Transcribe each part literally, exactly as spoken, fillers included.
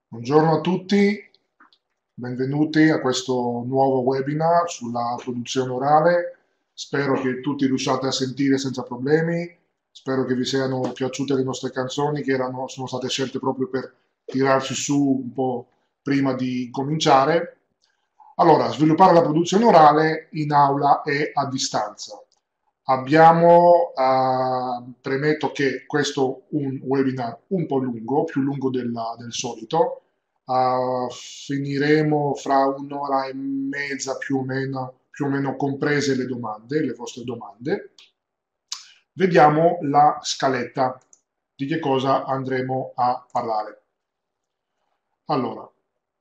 Buongiorno a tutti, benvenuti a questo nuovo webinar sulla produzione orale. Spero che tutti riusciate a sentire senza problemi, spero che vi siano piaciute le nostre canzoni che erano, sono state scelte proprio per tirarci su un po' prima di cominciare. Allora, sviluppare la produzione orale in aula e a distanza. Abbiamo, eh, premetto che questo è un webinar un po' lungo, più lungo della- del solito. Uh, finiremo fra un'ora e mezza più o meno, più o meno comprese le domande, le vostre domande. Vediamo la scaletta di che cosa andremo a parlare. Allora,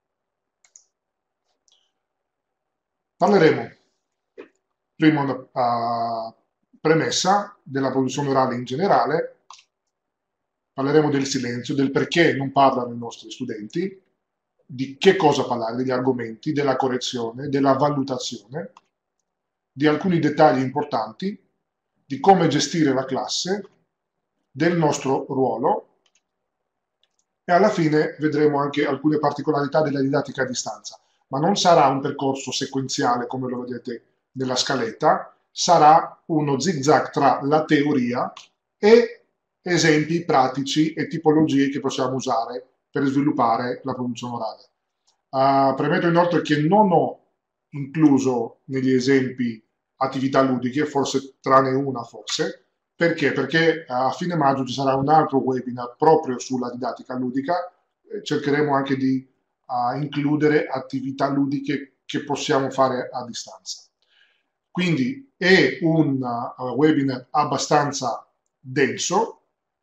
parleremo prima una uh, premessa della produzione orale in generale, parleremo del silenzio, del perché non parlano i nostri studenti, di che cosa parlare, degli argomenti, della correzione, della valutazione, di alcuni dettagli importanti, di come gestire la classe, del nostro ruolo e alla fine vedremo anche alcune particolarità della didattica a distanza. Ma non sarà un percorso sequenziale come lo vedete nella scaletta, sarà uno zig-zag tra la teoria e esempi pratici e tipologie che possiamo usare per sviluppare la produzione orale. Uh, premetto inoltre che non ho incluso negli esempi attività ludiche, forse tranne una forse. Perché? Perché a fine maggio ci sarà un altro webinar proprio sulla didattica ludica, eh, cercheremo anche di uh, includere attività ludiche che possiamo fare a distanza. Quindi è un uh, webinar abbastanza denso,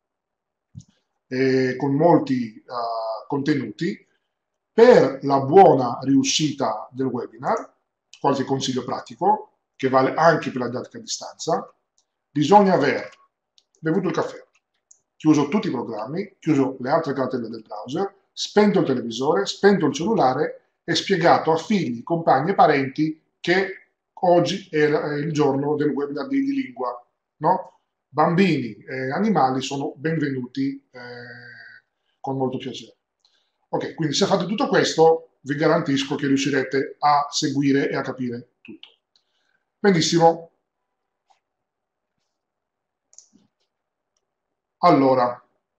eh, con molti uh, contenuti. Per la buona riuscita del webinar, qualche consiglio pratico, che vale anche per la didattica a distanza, bisogna aver bevuto il caffè, chiuso tutti i programmi, chiuso le altre cartelle del browser, spento il televisore, spento il cellulare e spiegato a figli, compagni e parenti che oggi è il giorno del webinar di, di lingua, no? Bambini e animali sono benvenuti eh, con molto piacere. Ok, quindi se fate tutto questo, vi garantisco che riuscirete a seguire e a capire tutto. Benissimo. Allora,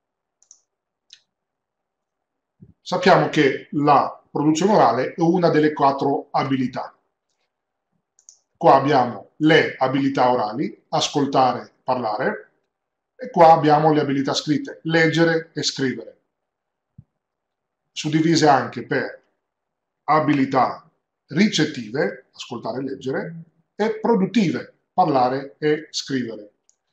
sappiamo che la produzione orale è una delle quattro abilità. Qua abbiamo le abilità orali, ascoltare, parlare, e qua abbiamo le abilità scritte, leggere e scrivere, suddivise anche per abilità ricettive, ascoltare e leggere, e produttive, parlare e scrivere.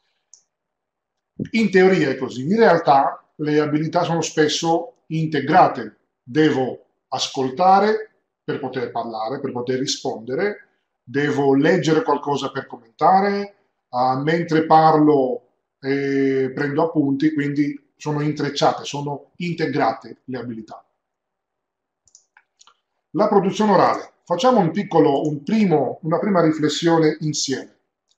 In teoria è così, in realtà le abilità sono spesso integrate. Devo ascoltare per poter parlare, per poter rispondere, devo leggere qualcosa per commentare, uh, mentre parlo eh, prendo appunti, quindi sono intrecciate, sono integrate le abilità. La produzione orale. Facciamo un piccolo, un primo, una prima riflessione insieme.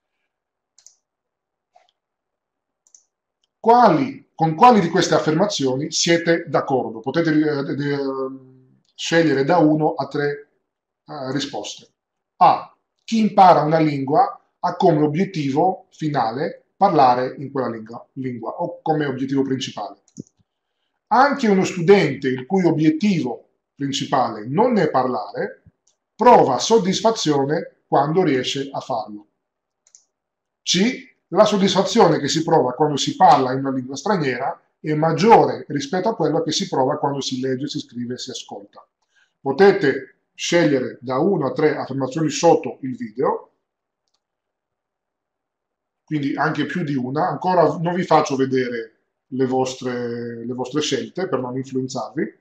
Quali, con quali di queste affermazioni siete d'accordo? Potete eh, scegliere da uno a tre eh, risposte. A. Chi impara una lingua ha come obiettivo finale parlare in quella lingua, lingua o come obiettivo principale. Anche uno studente il cui obiettivo principale non è parlare prova soddisfazione quando riesce a farlo. C. La soddisfazione che si prova quando si parla in una lingua straniera è maggiore rispetto a quella che si prova quando si legge, si scrive e si ascolta. Potete scegliere da uno a tre affermazioni sotto il video, quindi anche più di una. Ancora non vi faccio vedere le vostre, le vostre scelte per non influenzarvi.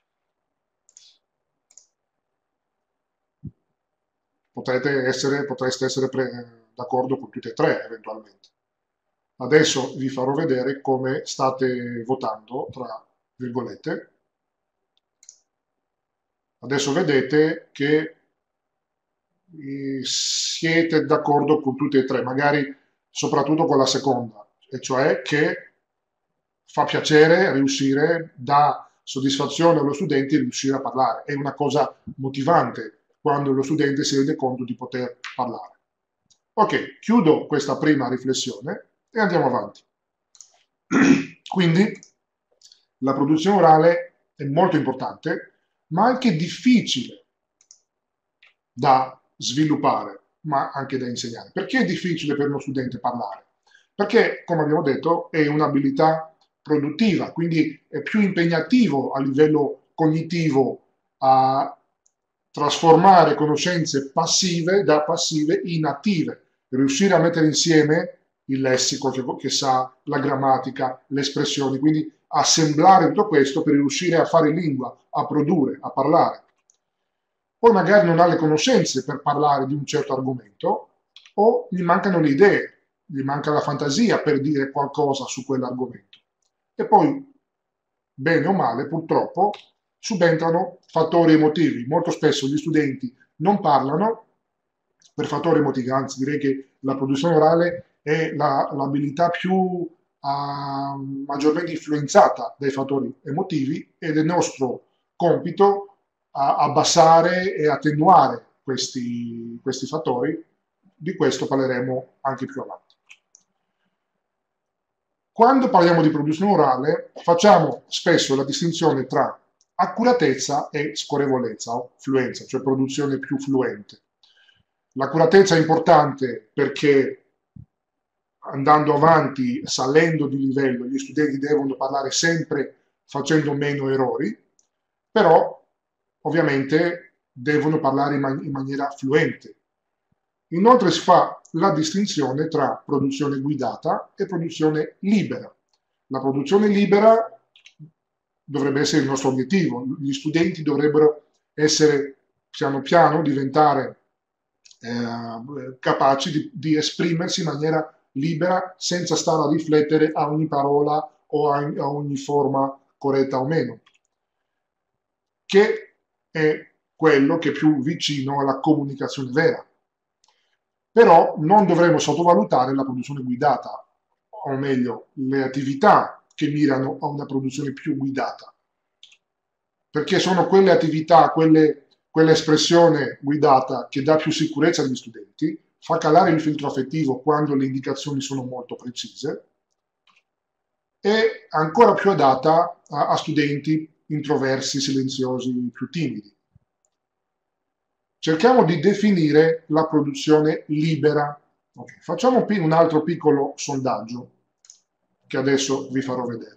Potete essere, potreste essere d'accordo con tutte e tre eventualmente. Adesso vi farò vedere come state votando, tra virgolette. Adesso vedete che eh, siete d'accordo con tutte e tre, magari soprattutto con la seconda, e cioè che fa piacere riuscire, dà soddisfazione allo studente riuscire a parlare, è una cosa motivante quando lo studente si rende conto di poter parlare. Ok, chiudo questa prima riflessione e andiamo avanti. Quindi la produzione orale è molto importante, ma anche difficile da sviluppare, ma anche da insegnare. Perché è difficile per uno studente parlare? Perché, come abbiamo detto, è un'abilità produttiva, quindi è più impegnativo a livello cognitivo a trasformare conoscenze passive da passive in attive, riuscire a mettere insieme il lessico che, che sa, la grammatica, le espressioni, quindi assemblare tutto questo per riuscire a fare lingua, a produrre, a parlare. Poi magari non ha le conoscenze per parlare di un certo argomento o gli mancano le idee, gli manca la fantasia per dire qualcosa su quell'argomento. E poi, bene o male, purtroppo, subentrano fattori emotivi. Molto spesso gli studenti non parlano per fattori emotivi, anzi direi che la produzione orale è la, l'abilità più uh, maggiormente influenzata dai fattori emotivi ed è nostro compito a abbassare e attenuare questi, questi fattori. Di questo parleremo anche più avanti. Quando parliamo di produzione orale facciamo spesso la distinzione tra accuratezza e scorrevolezza o fluenza, cioè produzione più fluente. L'accuratezza è importante perché andando avanti, salendo di livello, gli studenti devono parlare sempre facendo meno errori, però ovviamente devono parlare in, man- in maniera fluente. Inoltre si fa la distinzione tra produzione guidata e produzione libera. La produzione libera dovrebbe essere il nostro obiettivo. Gli studenti dovrebbero essere piano piano diventare eh, capaci di, di esprimersi in maniera libera senza stare a riflettere a ogni parola o a, a ogni forma corretta o meno, che è quello che è più vicino alla comunicazione vera. Però non dovremmo sottovalutare la produzione guidata, o meglio, le attività che mirano a una produzione più guidata, perché sono quelle attività, quelle, quell'espressione guidata che dà più sicurezza agli studenti, fa calare il filtro affettivo quando le indicazioni sono molto precise, e ancora più adatta a, a studenti introversi, silenziosi, più timidi. Cerchiamo di definire la produzione libera. Okay. Facciamo un altro piccolo sondaggio che adesso vi farò vedere.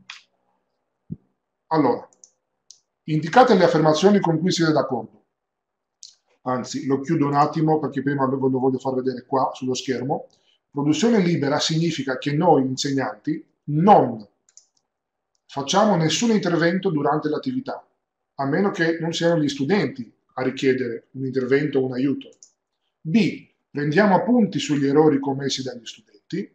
Allora, indicate le affermazioni con cui siete d'accordo. Anzi, lo chiudo un attimo perché prima ve lo voglio far vedere qua sullo schermo. Produzione libera significa che noi insegnanti non facciamo nessun intervento durante l'attività, a meno che non siano gli studenti a richiedere un intervento o un aiuto. B. Prendiamo appunti sugli errori commessi dagli studenti.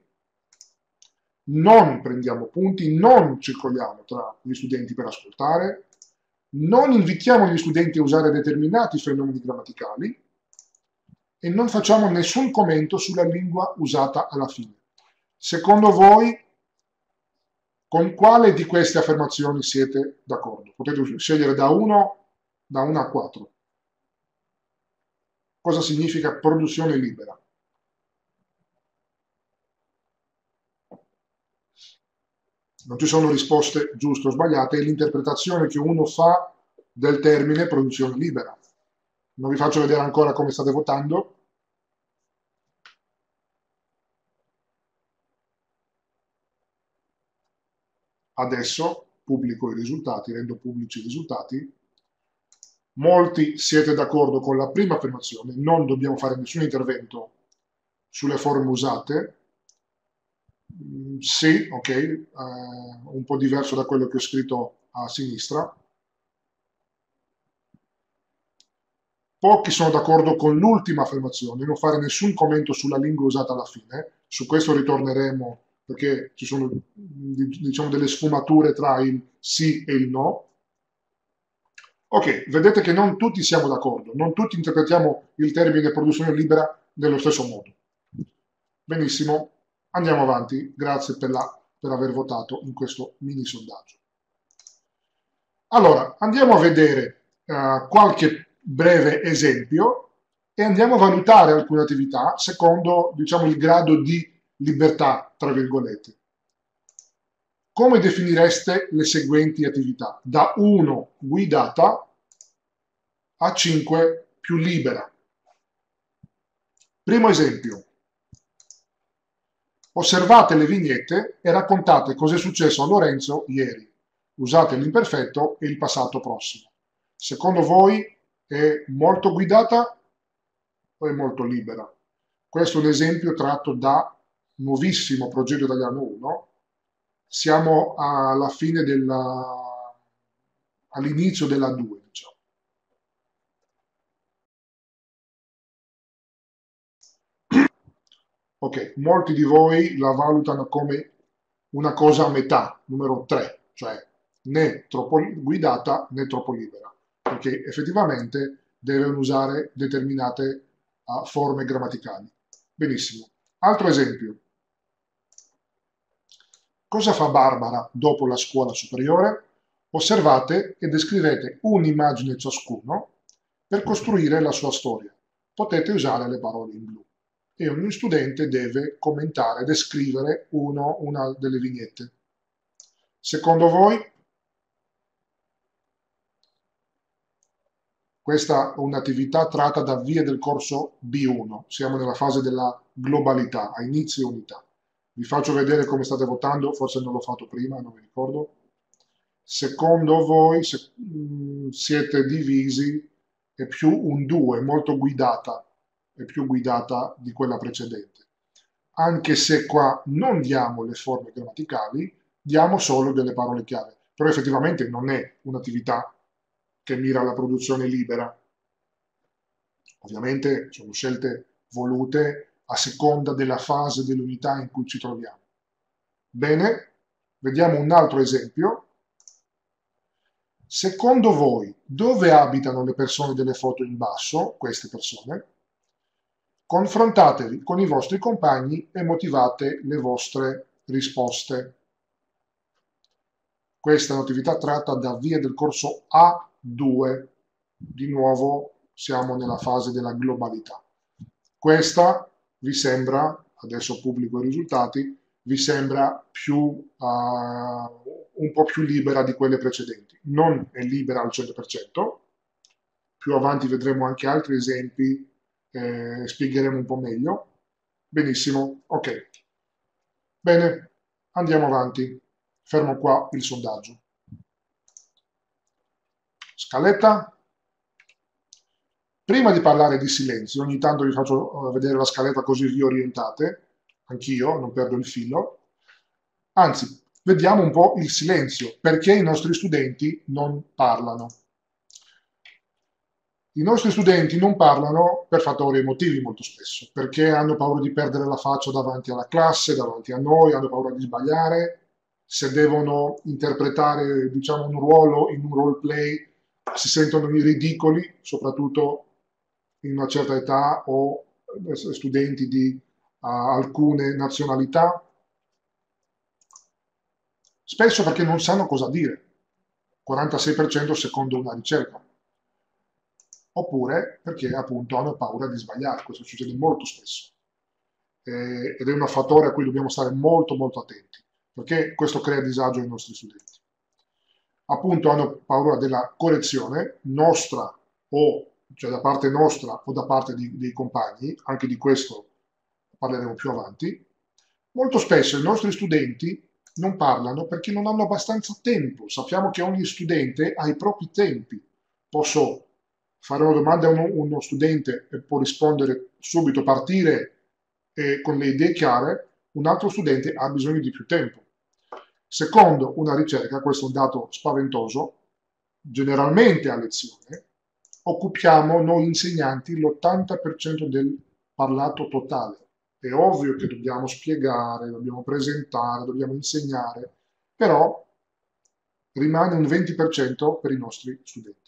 Non prendiamo appunti, non circoliamo tra gli studenti per ascoltare. Non invitiamo gli studenti a usare determinati fenomeni grammaticali e non facciamo nessun commento sulla lingua usata alla fine. Secondo voi, con quale di queste affermazioni siete d'accordo? Potete scegliere da uno, da uno a quattro. Cosa significa produzione libera? Non ci sono risposte giuste o sbagliate, è l'interpretazione che uno fa del termine produzione libera. Non vi faccio vedere ancora come state votando. Adesso pubblico i risultati, rendo pubblici i risultati. Molti siete d'accordo con la prima affermazione, non dobbiamo fare nessun intervento sulle forme usate. Mm, sì, ok, eh, un po' diverso da quello che ho scritto a sinistra. Pochi sono d'accordo con l'ultima affermazione, non fare nessun commento sulla lingua usata alla fine. Su questo ritorneremo perché ci sono diciamo, delle sfumature tra il sì e il no. Ok, vedete che non tutti siamo d'accordo, non tutti interpretiamo il termine produzione libera nello stesso modo. Benissimo, andiamo avanti. Grazie per, la, per aver votato in questo mini sondaggio. Allora, andiamo a vedere eh, qualche breve esempio e andiamo a valutare alcune attività secondo, diciamo, il grado di libertà, tra virgolette. Come definireste le seguenti attività? Da uno guidata a cinque più libera. Primo esempio. Osservate le vignette e raccontate cosa è successo a Lorenzo ieri. Usate l'imperfetto e il passato prossimo. Secondo voi è molto guidata o è molto libera? Questo è un esempio tratto da nuovissimo progetto italiano uno. Siamo alla fine della, all'inizio della due, diciamo. Ok, molti di voi la valutano come una cosa a metà, numero tre, cioè né troppo guidata né troppo libera, perché effettivamente devono usare determinate uh, forme grammaticali. Benissimo. Altro esempio. Cosa fa Barbara dopo la scuola superiore? Osservate e descrivete un'immagine ciascuno per costruire la sua storia. Potete usare le parole in blu e ogni studente deve commentare, descrivere uno, una delle vignette. Secondo voi questa è un'attività tratta da via del corso B uno, siamo nella fase della globalità, a inizio unità. Vi faccio vedere come state votando, forse non l'ho fatto prima, non mi ricordo. Secondo voi se, mh, siete divisi, è più un due, molto guidata, è più guidata di quella precedente. Anche se qua non diamo le forme grammaticali, diamo solo delle parole chiave. Però effettivamente non è un'attività che mira alla produzione libera. Ovviamente sono scelte volute a seconda della fase dell'unità in cui ci troviamo. Bene, vediamo un altro esempio. Secondo voi, dove abitano le persone delle foto in basso, queste persone? Confrontatevi con i vostri compagni e motivate le vostre risposte. Questa è un'attività tratta da via del corso A due. Di nuovo siamo nella fase della globalità. Questa vi sembra, adesso pubblico i risultati, vi sembra più, uh, un po' più libera di quelle precedenti. Non è libera al cento per cento, più avanti vedremo anche altri esempi, eh, spiegheremo un po' meglio. Benissimo, ok. Bene, andiamo avanti. Fermo qua il sondaggio. Scaletta. Prima di parlare di silenzio, ogni tanto vi faccio vedere la scaletta così vi orientate, anch'io non perdo il filo. Anzi, vediamo un po' il silenzio, perché i nostri studenti non parlano. I nostri studenti non parlano per fattori emotivi molto spesso, perché hanno paura di perdere la faccia davanti alla classe, davanti a noi, hanno paura di sbagliare, se devono interpretare, diciamo, un ruolo in un role play, si sentono ridicoli, soprattutto in una certa età o studenti di uh, alcune nazionalità, spesso perché non sanno cosa dire, quarantasei per cento secondo una ricerca, oppure perché appunto hanno paura di sbagliare, questo succede molto spesso eh, ed è un fattore a cui dobbiamo stare molto molto attenti, perché questo crea disagio ai nostri studenti. Appunto hanno paura della correzione nostra o cioè da parte nostra o da parte di, dei compagni, anche di questo parleremo più avanti. Molto spesso i nostri studenti non parlano perché non hanno abbastanza tempo. Sappiamo che ogni studente ha i propri tempi. Posso fare una domanda a uno, uno studente e può rispondere subito, partire eh, con le idee chiare, un altro studente ha bisogno di più tempo. Secondo una ricerca, questo è un dato spaventoso, generalmente a lezione occupiamo noi insegnanti l'ottanta per cento del parlato totale. È ovvio che dobbiamo spiegare, dobbiamo presentare, dobbiamo insegnare, però rimane un venti per cento per i nostri studenti.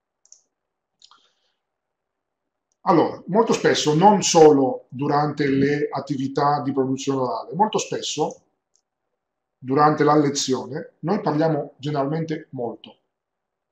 Allora, molto spesso, non solo durante le attività di produzione orale, molto spesso durante la lezione noi parliamo generalmente molto.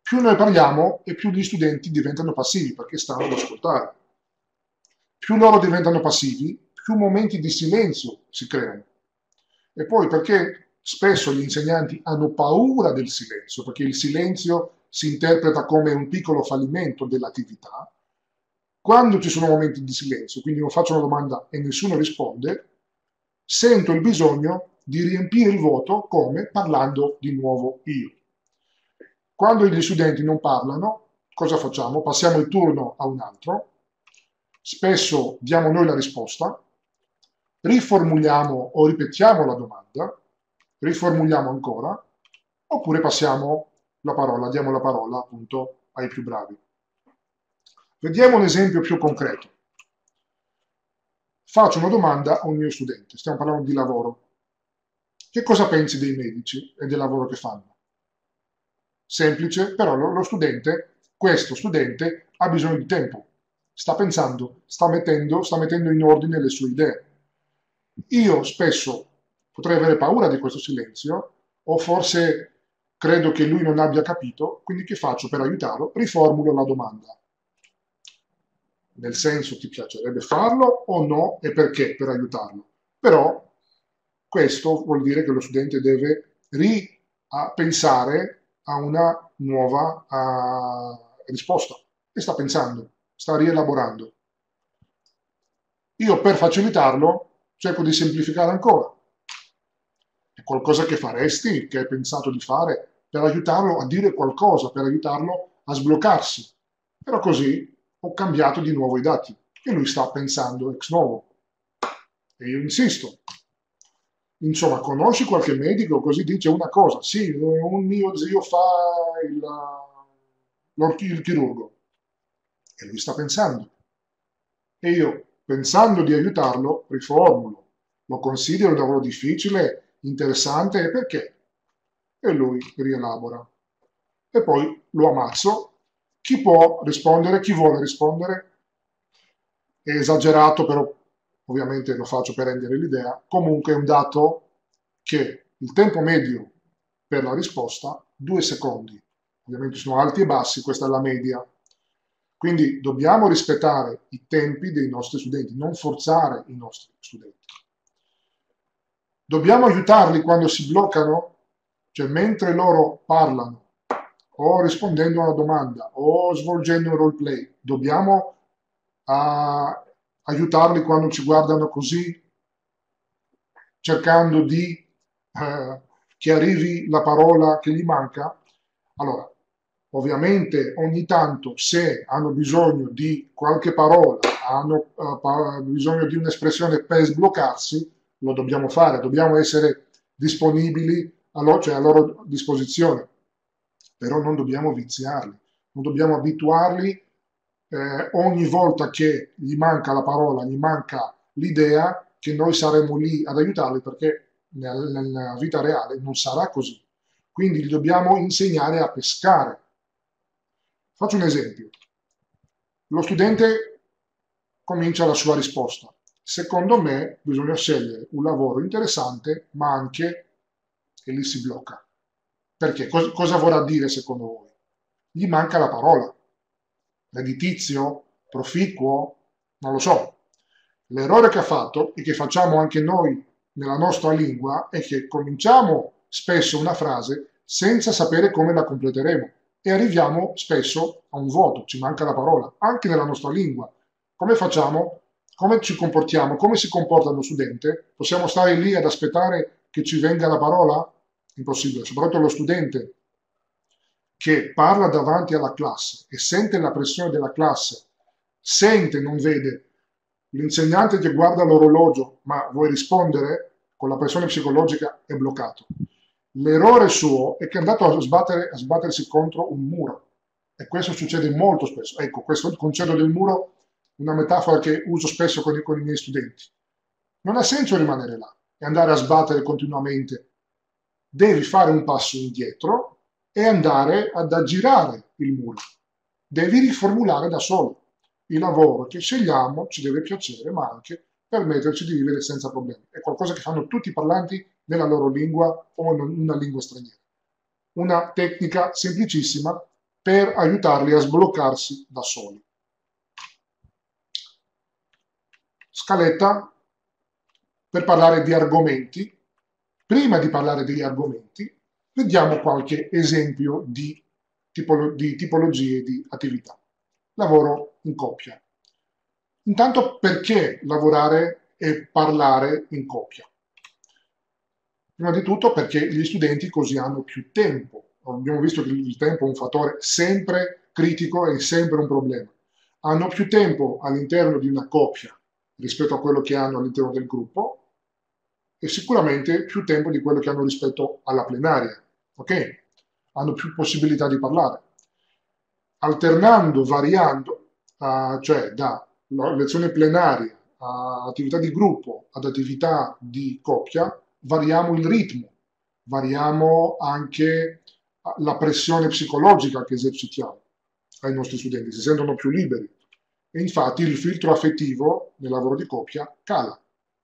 Più noi parliamo e più gli studenti diventano passivi perché stanno ad ascoltare. Più loro diventano passivi, più momenti di silenzio si creano. E poi perché spesso gli insegnanti hanno paura del silenzio, perché il silenzio si interpreta come un piccolo fallimento dell'attività. Quando ci sono momenti di silenzio, quindi io faccio una domanda e nessuno risponde, sento il bisogno di riempire il vuoto come parlando di nuovo io. Quando gli studenti non parlano, cosa facciamo? Passiamo il turno a un altro, spesso diamo noi la risposta, riformuliamo o ripetiamo la domanda, riformuliamo ancora, oppure passiamo la parola, diamo la parola appunto ai più bravi. Vediamo un esempio più concreto. Faccio una domanda a un mio studente, stiamo parlando di lavoro. Che cosa pensi dei medici e del lavoro che fanno? Semplice, però lo studente, questo studente ha bisogno di tempo, sta pensando, sta mettendo, sta mettendo in ordine le sue idee. Io spesso potrei avere paura di questo silenzio, o forse credo che lui non abbia capito, quindi che faccio per aiutarlo? Riformulo la domanda. Nel senso, ti piacerebbe farlo o no e perché per aiutarlo? Però questo vuol dire che lo studente deve ripensare a una nuova uh, risposta e sta pensando, sta rielaborando. Io per facilitarlo cerco di semplificare ancora. È qualcosa che faresti, che hai pensato di fare, per aiutarlo a dire qualcosa, per aiutarlo a sbloccarsi. Però così ho cambiato di nuovo i dati e lui sta pensando ex novo. E io insisto. Insomma, conosci qualche medico? Così dice una cosa. Sì, un mio zio fa il, il chirurgo. E lui sta pensando. E io, pensando di aiutarlo, riformulo. Lo considero un lavoro difficile, interessante, e perché? E lui rielabora. E poi lo ammazzo. Chi può rispondere? Chi vuole rispondere? È esagerato, però ovviamente lo faccio per rendere l'idea. Comunque è un dato che il tempo medio per la risposta, due secondi. Ovviamente sono alti e bassi, questa è la media. Quindi dobbiamo rispettare i tempi dei nostri studenti, non forzare i nostri studenti. Dobbiamo aiutarli quando si bloccano, cioè mentre loro parlano, o rispondendo a una domanda, o svolgendo un roleplay. Dobbiamo uh, aiutarli quando ci guardano così, cercando di uh, che arrivi la parola che gli manca. Allora, ovviamente ogni tanto se hanno bisogno di qualche parola, hanno uh, bisogno di un'espressione per sbloccarsi, lo dobbiamo fare, dobbiamo essere disponibili, a loro, cioè a loro disposizione, però non dobbiamo viziarli, non dobbiamo abituarli eh, ogni volta che gli manca la parola, gli manca l'idea, che noi saremo lì ad aiutarli, perché nella, nella vita reale non sarà così. Quindi gli dobbiamo insegnare a pescare. Faccio un esempio. Lo studente comincia la sua risposta. Secondo me bisogna scegliere un lavoro interessante, ma anche che lì si blocca. Perché? Cosa, cosa vorrà dire secondo voi? Gli manca la parola. Redditizio? Proficuo? Non lo so. L'errore che ha fatto e che facciamo anche noi nella nostra lingua è che cominciamo spesso una frase senza sapere come la completeremo e arriviamo spesso a un vuoto, ci manca la parola, anche nella nostra lingua. Come facciamo? Come ci comportiamo? Come si comporta lo studente? Possiamo stare lì ad aspettare che ci venga la parola? Impossibile, soprattutto lo studente che parla davanti alla classe e sente la pressione della classe, sente, non vede, l'insegnante che guarda l'orologio, ma vuoi rispondere? Con la pressione psicologica è bloccato. L'errore suo è che è andato a, sbattere, a sbattersi contro un muro e questo succede molto spesso. Ecco, questo è il concetto del muro, una metafora che uso spesso con i, con i miei studenti. Non ha senso rimanere là e andare a sbattere continuamente. Devi fare un passo indietro e andare ad aggirare il muro. Devi riformulare da solo. Il lavoro che scegliamo ci deve piacere, ma anche permetterci di vivere senza problemi. È qualcosa che fanno tutti i parlanti nella loro lingua o in una lingua straniera. Una tecnica semplicissima per aiutarli a sbloccarsi da soli. Scaletta per parlare di argomenti. Prima di parlare degli argomenti, vediamo qualche esempio di, tipolo di tipologie di attività. Lavoro in coppia. Intanto, perché lavorare e parlare in coppia? Prima di tutto perché gli studenti così hanno più tempo. Abbiamo visto che il tempo è un fattore sempre critico e sempre un problema. Hanno più tempo all'interno di una coppia rispetto a quello che hanno all'interno del gruppo e sicuramente più tempo di quello che hanno rispetto alla plenaria. Ok? Hanno più possibilità di parlare. Alternando, variando, uh, cioè da lezione plenaria a attività di gruppo ad attività di coppia, variamo il ritmo, variamo anche la pressione psicologica che esercitiamo ai nostri studenti, si sentono più liberi e infatti il filtro affettivo nel lavoro di coppia cala.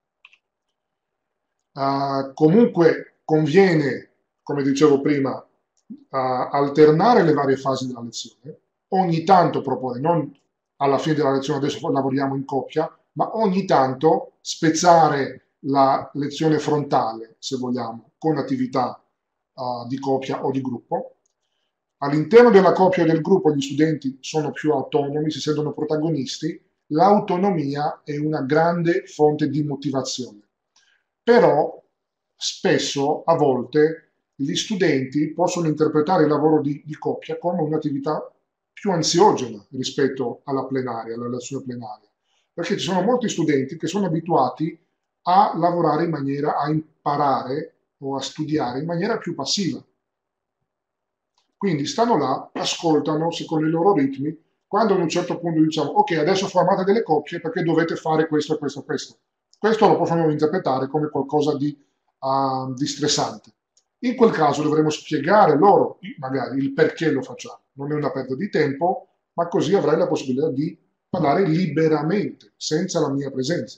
Uh, comunque conviene, come dicevo prima, uh, alternare le varie fasi della lezione, ogni tanto proporre, non alla fine della lezione adesso lavoriamo in coppia, ma ogni tanto spezzare la lezione frontale, se vogliamo, con attività uh, di coppia o di gruppo. All'interno della coppia o del gruppo gli studenti sono più autonomi, si sentono protagonisti, l'autonomia è una grande fonte di motivazione. Però spesso, a volte, gli studenti possono interpretare il lavoro di, di coppia come un'attività più ansiogena rispetto alla plenaria, alla lezione plenaria, perché ci sono molti studenti che sono abituati a lavorare in maniera, a imparare o a studiare in maniera più passiva. Quindi stanno là, ascoltano secondo i loro ritmi, quando ad un certo punto diciamo ok, adesso formate delle coppie perché dovete fare questo e questo e questo. Questo lo possono interpretare come qualcosa di, uh, di stressante. In quel caso dovremo spiegare loro magari il perché lo facciamo. Non è una perdita di tempo, ma così avrai la possibilità di parlare liberamente, senza la mia presenza.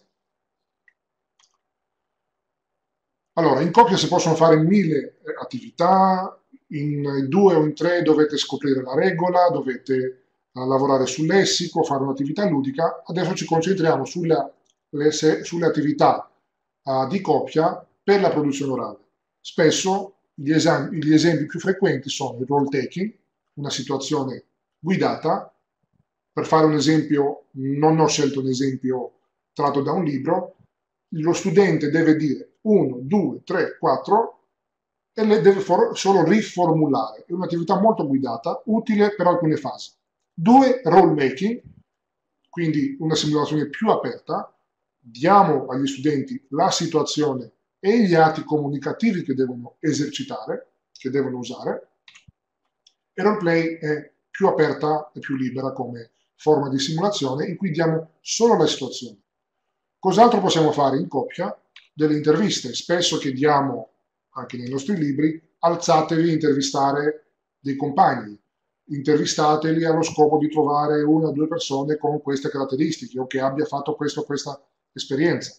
Allora, in coppia si possono fare mille attività, in due o in tre dovete scoprire la regola, dovete uh, lavorare sul lessico, fare un'attività ludica. Adesso ci concentriamo sulla, le, sulle attività uh, di coppia per la produzione orale. Spesso gli, esami, gli esempi più frequenti sono il role taking, una situazione guidata. Per fare un esempio, non ho scelto un esempio tratto da un libro, lo studente deve dire uno, due, tre, quattro e le deve solo riformulare. È un'attività molto guidata, utile per alcune fasi. Due, role making, quindi una simulazione più aperta. Diamo agli studenti la situazione e gli atti comunicativi che devono esercitare, che devono usare. E roleplay è più aperta e più libera come forma di simulazione in cui diamo solo la situazione. Cos'altro possiamo fare in coppia? Delle interviste. Spesso chiediamo, anche nei nostri libri, alzatevi a intervistare dei compagni, intervistateli allo scopo di trovare una o due persone con queste caratteristiche o che abbia fatto questa o questa esperienza.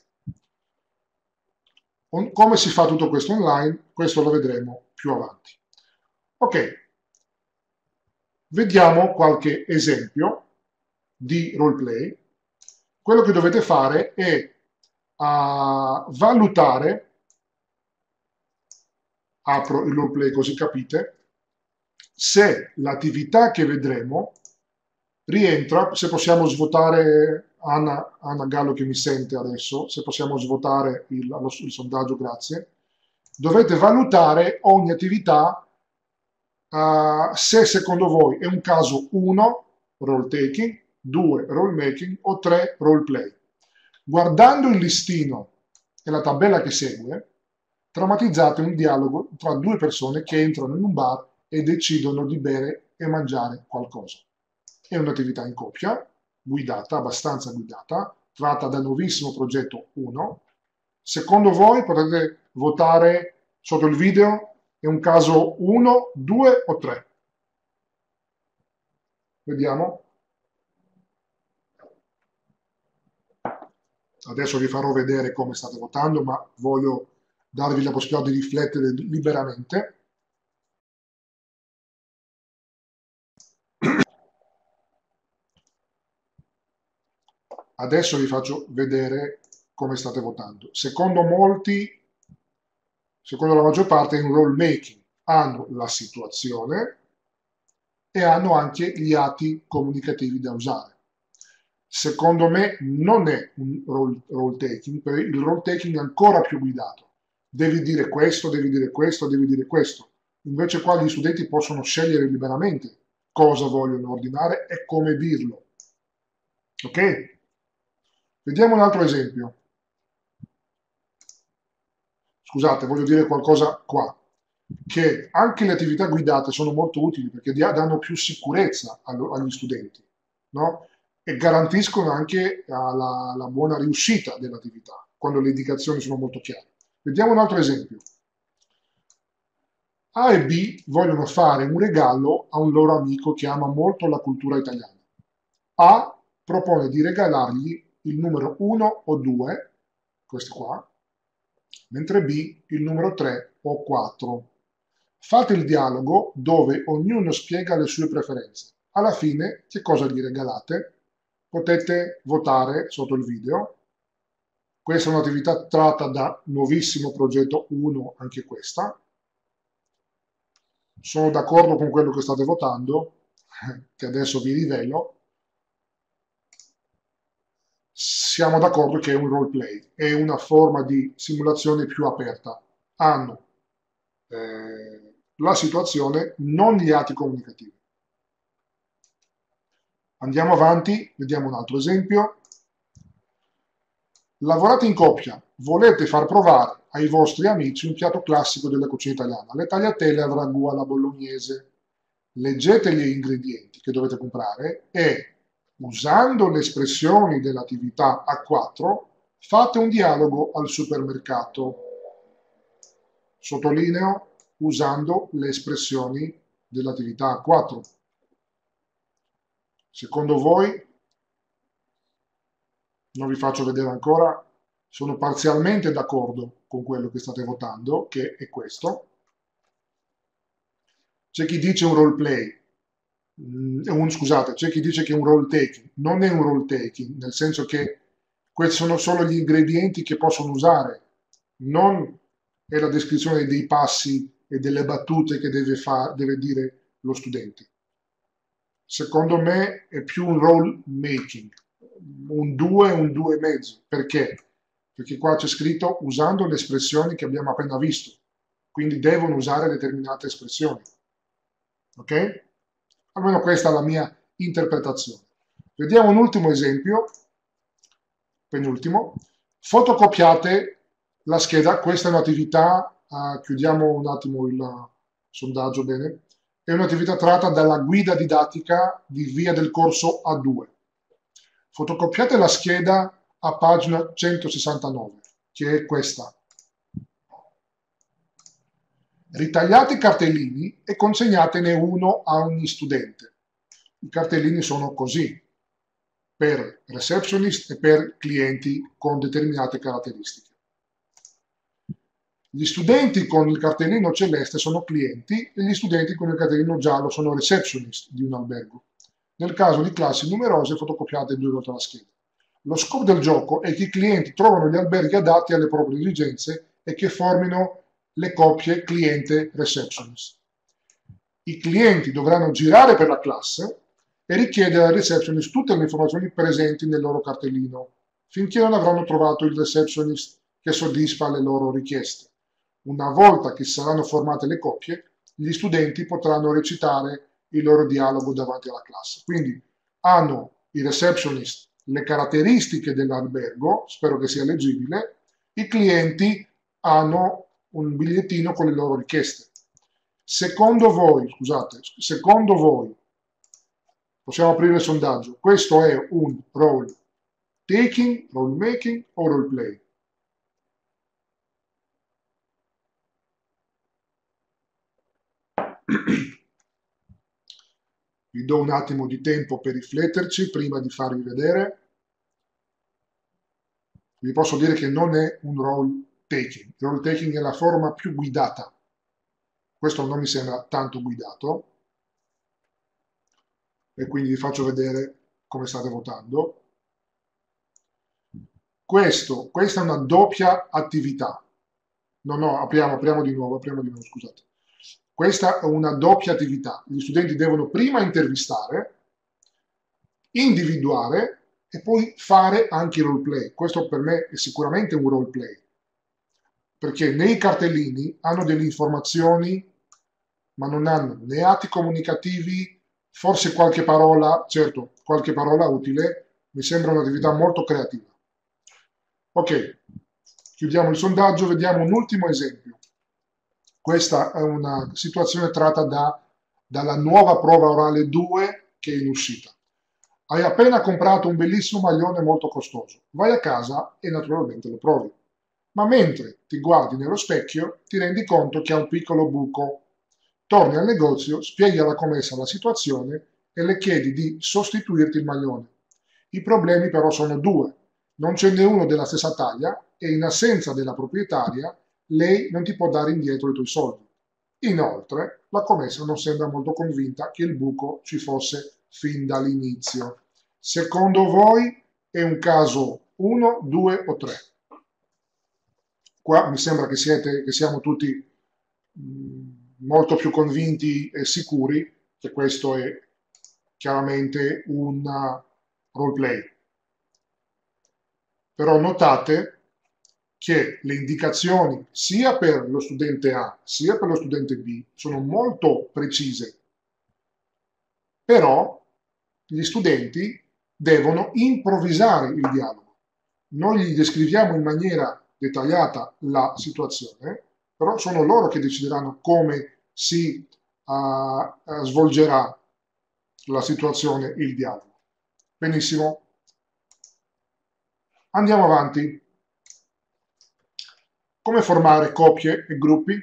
Come si fa tutto questo online? Questo lo vedremo più avanti. Ok, vediamo qualche esempio di roleplay. Quello che dovete fare è uh, valutare, apro il roleplay così capite, se l'attività che vedremo rientra, se possiamo svuotare, Anna, Anna Gallo che mi sente adesso, se possiamo svuotare il, lo, il sondaggio, grazie. Dovete valutare ogni attività uh, se secondo voi è un caso uno, role taking, due, role making o tre, role play. Guardando il listino e la tabella che segue, traumatizzate un dialogo tra due persone che entrano in un bar e decidono di bere e mangiare qualcosa. È un'attività in coppia, guidata, abbastanza guidata, tratta dal nuovissimo progetto uno. Secondo voi potete votare sotto il video, è un caso uno, due o tre? Vediamo. Adesso vi farò vedere come state votando, ma voglio darvi la possibilità di riflettere liberamente. Adesso vi faccio vedere come state votando. Secondo molti, secondo la maggior parte, in role making hanno la situazione e hanno anche gli atti comunicativi da usare. Secondo me non è un role, role taking, perché il role taking è ancora più guidato. Devi dire questo, devi dire questo, devi dire questo. Invece qua gli studenti possono scegliere liberamente cosa vogliono ordinare e come dirlo. Ok? Vediamo un altro esempio. Scusate, voglio dire qualcosa qua, che anche le attività guidate sono molto utili perché danno più sicurezza agli studenti, no? E garantiscono anche la, la buona riuscita dell'attività, quando le indicazioni sono molto chiare. Vediamo un altro esempio. A e B vogliono fare un regalo a un loro amico che ama molto la cultura italiana. A propone di regalargli il numero uno o due, questo qua, mentre B il numero tre o quattro. Fate il dialogo dove ognuno spiega le sue preferenze. Alla fine, che cosa gli regalate? Potete votare sotto il video. Questa è un'attività tratta da nuovissimo progetto uno, anche questa. Sono d'accordo con quello che state votando, che adesso vi rivelo. Siamo d'accordo che è un roleplay, è una forma di simulazione più aperta. Hanno eh, la situazione, non gli atti comunicativi. Andiamo avanti, vediamo un altro esempio. Lavorate in coppia, volete far provare ai vostri amici un piatto classico della cucina italiana, le tagliatelle al ragù alla bolognese. Leggete gli ingredienti che dovete comprare e, usando le espressioni dell'attività A quattro, fate un dialogo al supermercato. Sottolineo, usando le espressioni dell'attività A quattro. Secondo voi, non vi faccio vedere ancora, sono parzialmente d'accordo con quello che state votando, che è questo. C'è chi dice un roleplay, un, scusate, c'è chi dice che è un role taking. Non è un role taking, nel senso che questi sono solo gli ingredienti che possono usare, non è la descrizione dei passi e delle battute che deve, far, deve dire lo studente. Secondo me è più un role making, un due, un due e mezzo. Perché? Perché qua c'è scritto usando le espressioni che abbiamo appena visto, quindi devono usare determinate espressioni. Ok? Almeno questa è la mia interpretazione. Vediamo un ultimo esempio, penultimo. Fotocopiate la scheda, questa è un'attività, uh, chiudiamo un attimo il uh, sondaggio, bene, è un'attività tratta dalla guida didattica di via del corso A due. Fotocopiate la scheda a pagina centosessantanove, che è questa. Ritagliate i cartellini e consegnatene uno a ogni studente. I cartellini sono così, per receptionist e per clienti con determinate caratteristiche. Gli studenti con il cartellino celeste sono clienti e gli studenti con il cartellino giallo sono receptionist di un albergo. Nel caso di classi numerose fotocopiate due volte la scheda. Lo scopo del gioco è che i clienti trovano gli alberghi adatti alle proprie esigenze e che formino le coppie cliente-receptionist. I clienti dovranno girare per la classe e richiedere al receptionist tutte le informazioni presenti nel loro cartellino, finché non avranno trovato il receptionist che soddisfa le loro richieste. Una volta che saranno formate le coppie, gli studenti potranno recitare il loro dialogo davanti alla classe. Quindi hanno i receptionist le caratteristiche dell'albergo, spero che sia leggibile, i clienti hanno un bigliettino con le loro richieste. Secondo voi, scusate, secondo voi, possiamo aprire il sondaggio, questo è un role taking, role making o role play? Vi do un attimo di tempo per rifletterci prima di farvi vedere. Vi posso dire che non è un role taking. Il role taking è la forma più guidata. Questo non mi sembra tanto guidato. E quindi vi faccio vedere come state votando. Questo, questa è una doppia attività. No, no, apriamo, apriamo di nuovo, apriamo di nuovo, scusate. Questa è una doppia attività. Gli studenti devono prima intervistare, individuare e poi fare anche il roleplay. Questo per me è sicuramente un roleplay, perché nei cartellini hanno delle informazioni, ma non hanno né atti comunicativi, forse qualche parola, certo, qualche parola utile, mi sembra un'attività molto creativa. Ok, chiudiamo il sondaggio, vediamo un ultimo esempio. Questa è una situazione tratta da, dalla nuova prova orale due che è in uscita. Hai appena comprato un bellissimo maglione molto costoso. Vai a casa e naturalmente lo provi. Ma mentre ti guardi nello specchio ti rendi conto che ha un piccolo buco. Torni al negozio, spieghi alla commessa la situazione e le chiedi di sostituirti il maglione. I problemi però sono due. Non ce n'è uno della stessa taglia e in assenza della proprietaria lei non ti può dare indietro i tuoi soldi. Inoltre, la commessa non sembra molto convinta che il buco ci fosse fin dall'inizio. Secondo voi è un caso uno, due o tre? Qua mi sembra che, siete, che siamo tutti mh, molto più convinti e sicuri che questo è chiaramente un roleplay. Però notate che le indicazioni sia per lo studente A sia per lo studente B sono molto precise, però gli studenti devono improvvisare il dialogo. Noi gli descriviamo in maniera dettagliata la situazione, però sono loro che decideranno come si uh, uh, svolgerà la situazione, il dialogo. Benissimo, andiamo avanti. Come formare coppie e gruppi?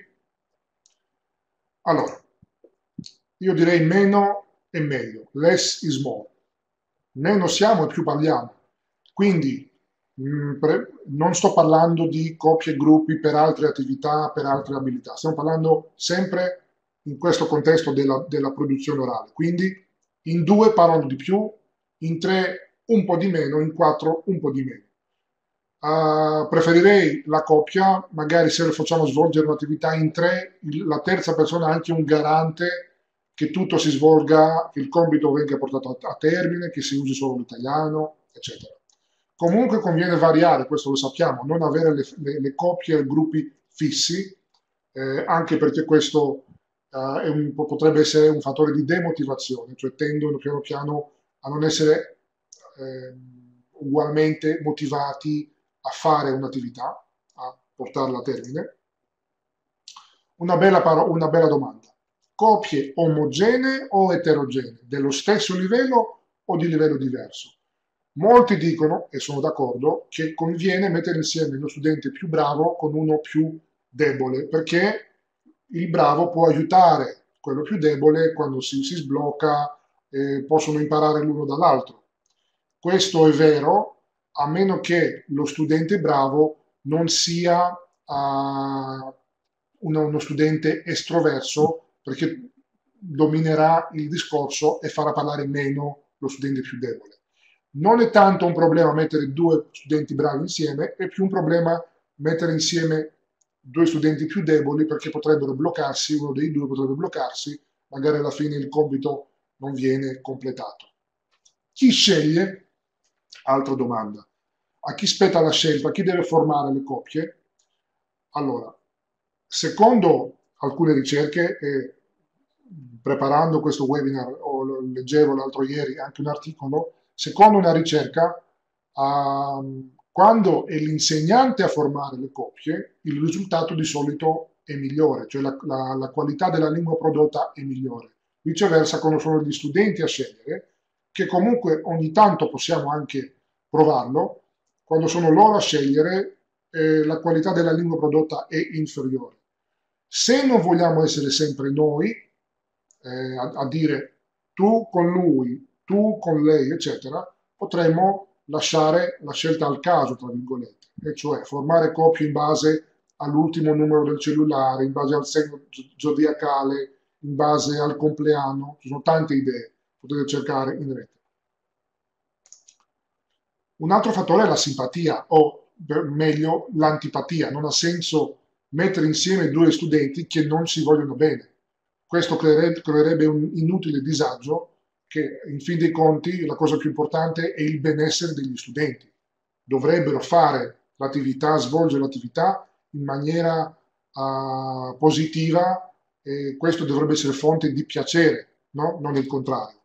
Allora, io direi meno è meglio, less is more. Meno siamo e più parliamo. Quindi mh, pre- non sto parlando di coppie e gruppi per altre attività, per altre abilità. Stiamo parlando sempre in questo contesto della, della produzione orale. Quindi in due parlano di più, in tre un po' di meno, in quattro un po' di meno. Uh, preferirei la coppia, magari se lo facciamo svolgere un'attività in tre, il- la terza persona è anche un garante che tutto si svolga, che il compito venga portato a, a termine, che si usi solo l'italiano, eccetera. Comunque conviene variare, questo lo sappiamo, non avere le, le- le coppie e gruppi fissi, eh, anche perché questo eh, è un- potrebbe essere un fattore di demotivazione, cioè tendono piano piano a non essere ehm, ugualmente motivati a fare un'attività, a portarla a termine. Una bella, paro- una bella domanda. Coppie omogenee o eterogenee, dello stesso livello o di livello diverso? Molti dicono, e sono d'accordo, che conviene mettere insieme uno studente più bravo con uno più debole, perché il bravo può aiutare quello più debole quando si, si sblocca, eh, possono imparare l'uno dall'altro. Questo è vero, a meno che lo studente bravo non sia uh, uno, uno studente estroverso, perché dominerà il discorso e farà parlare meno lo studente più debole. Non è tanto un problema mettere due studenti bravi insieme, è più un problema mettere insieme due studenti più deboli perché potrebbero bloccarsi, uno dei due potrebbe bloccarsi, magari alla fine il compito non viene completato. Chi sceglie? Altra domanda. A chi spetta la scelta? Chi deve formare le coppie? Allora, secondo alcune ricerche, e preparando questo webinar, o leggevo l'altro ieri anche un articolo, secondo una ricerca, uh, quando è l'insegnante a formare le coppie, il risultato di solito è migliore, cioè la, la, la qualità della lingua prodotta è migliore. Viceversa, quando sono gli studenti a scegliere, che comunque ogni tanto possiamo anche provarlo, quando sono loro a scegliere, eh, la qualità della lingua prodotta è inferiore. Se non vogliamo essere sempre noi eh, a, a dire tu con lui, tu con lei, eccetera, potremmo lasciare la scelta al caso, tra virgolette, e cioè formare coppie in base all'ultimo numero del cellulare, in base al segno zodiacale, in base al compleanno. Ci sono tante idee, potete cercare in rete. Un altro fattore è la simpatia, o per- meglio l'antipatia. Non ha senso mettere insieme due studenti che non si vogliono bene. Questo creerebbe, creerebbe un inutile disagio che, in fin dei conti, la cosa più importante è il benessere degli studenti. Dovrebbero fare l'attività, svolgere l'attività in maniera uh, positiva e questo dovrebbe essere fonte di piacere, no? Non il contrario.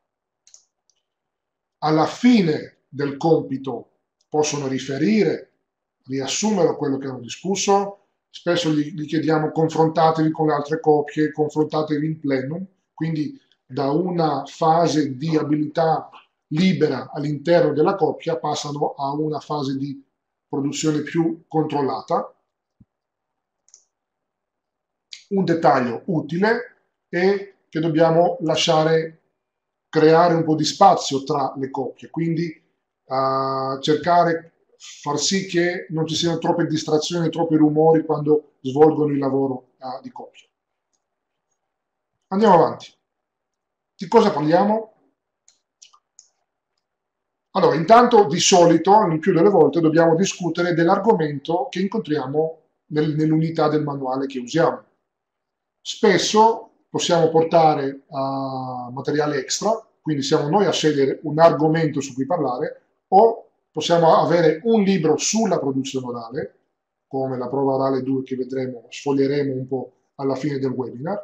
Alla fine del compito possono riferire, riassumere quello che hanno discusso, spesso gli, gli chiediamo confrontatevi con le altre coppie, confrontatevi in plenum, quindi da una fase di abilità libera all'interno della coppia passano a una fase di produzione più controllata. Un dettaglio utile è che dobbiamo lasciare creare un po' di spazio tra le coppie, quindi uh, cercare far sì che non ci siano troppe distrazioni, troppi rumori quando svolgono il lavoro uh, di coppia. Andiamo avanti. Di cosa parliamo? Allora, intanto di solito, il più delle volte, dobbiamo discutere dell'argomento che incontriamo nel, nell'unità del manuale che usiamo. Spesso possiamo portare uh, materiale extra, quindi siamo noi a scegliere un argomento su cui parlare, o possiamo avere un libro sulla produzione orale, come la prova orale due che vedremo, sfoglieremo un po' alla fine del webinar.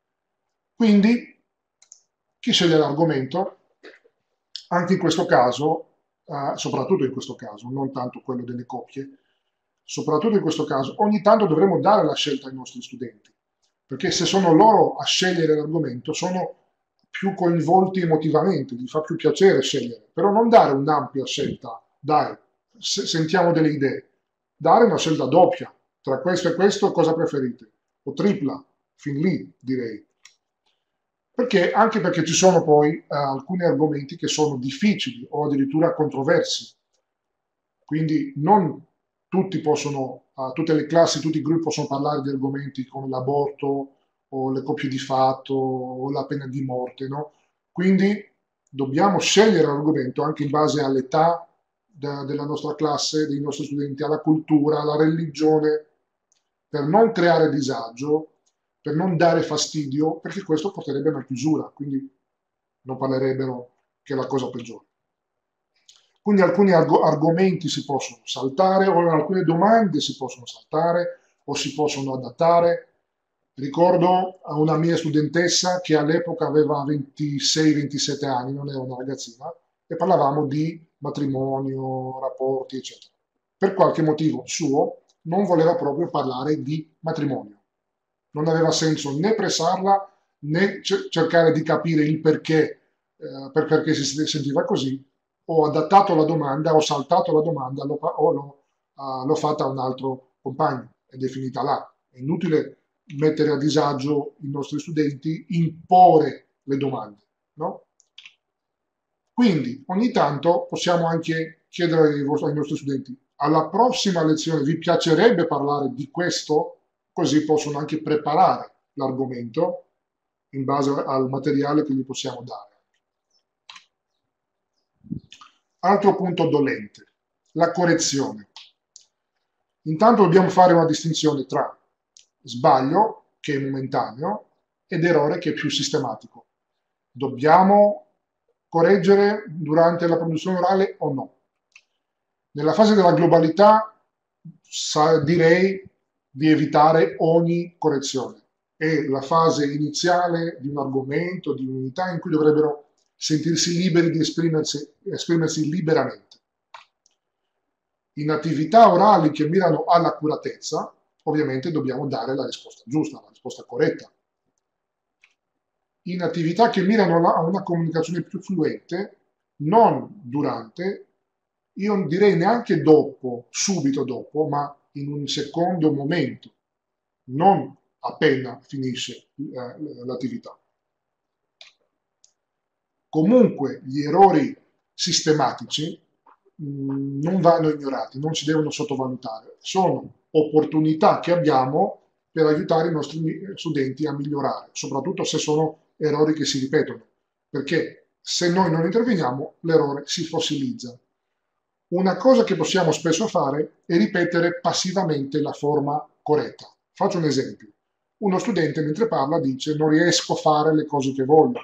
Quindi, chi sceglie l'argomento? Anche in questo caso, uh, soprattutto in questo caso, non tanto quello delle coppie, soprattutto in questo caso, ogni tanto dovremo dare la scelta ai nostri studenti, perché se sono loro a scegliere l'argomento, sono più coinvolti emotivamente, gli fa più piacere scegliere, però non dare un'ampia scelta, dai, se sentiamo delle idee, dare una scelta doppia, tra questo e questo cosa preferite? O tripla, fin lì direi. Perché? Anche perché ci sono poi eh, alcuni argomenti che sono difficili o addirittura controversi. Quindi non tutti possono, uh, tutte le classi, tutti i gruppi possono parlare di argomenti come l'aborto o le coppie di fatto o la pena di morte, no? Quindi dobbiamo scegliere l'argomento anche in base all'età de- della nostra classe, dei nostri studenti, alla cultura, alla religione, per non creare disagio, per non dare fastidio, perché questo porterebbe a una chiusura, quindi non parlerebbero che è la cosa peggiore. Quindi alcuni arg- argomenti si possono saltare o alcune domande si possono saltare o si possono adattare. Ricordo a una mia studentessa che all'epoca aveva ventisei ventisette anni, non era una ragazzina, e parlavamo di matrimonio, rapporti, eccetera. Per qualche motivo suo non voleva proprio parlare di matrimonio. Non aveva senso né pressarla né cercare di capire il perché, eh, per perché si sentiva così. Ho adattato la domanda, ho saltato la domanda l'ho, o l'ho, uh, l'ho fatta a un altro compagno ed è finita là. È inutile mettere a disagio i nostri studenti, imporre le domande, no? Quindi ogni tanto possiamo anche chiedere ai, vostri, ai nostri studenti, alla prossima lezione vi piacerebbe parlare di questo? Così possono anche preparare l'argomento in base al materiale che gli possiamo dare. Altro punto dolente, la correzione. Intanto dobbiamo fare una distinzione tra sbaglio, che è momentaneo, ed errore, che è più sistematico. Dobbiamo correggere durante la produzione orale o no? Nella fase della globalità direi di evitare ogni correzione. È la fase iniziale di un argomento, di un'unità in cui dovrebbero sentirsi liberi di esprimersi, esprimersi liberamente. In attività orali che mirano all'accuratezza, ovviamente dobbiamo dare la risposta giusta, la risposta corretta. In attività che mirano a una comunicazione più fluente, non durante, io non direi neanche dopo, subito dopo, ma in un secondo momento, non appena finisce eh, l'attività. Comunque gli errori sistematici mh, non vanno ignorati, non si devono sottovalutare, sono opportunità che abbiamo per aiutare i nostri studenti a migliorare, soprattutto se sono errori che si ripetono, perché se noi non interveniamo l'errore si fossilizza. Una cosa che possiamo spesso fare è ripetere passivamente la forma corretta. Faccio un esempio. Uno studente mentre parla dice non riesco a fare le cose che voglio.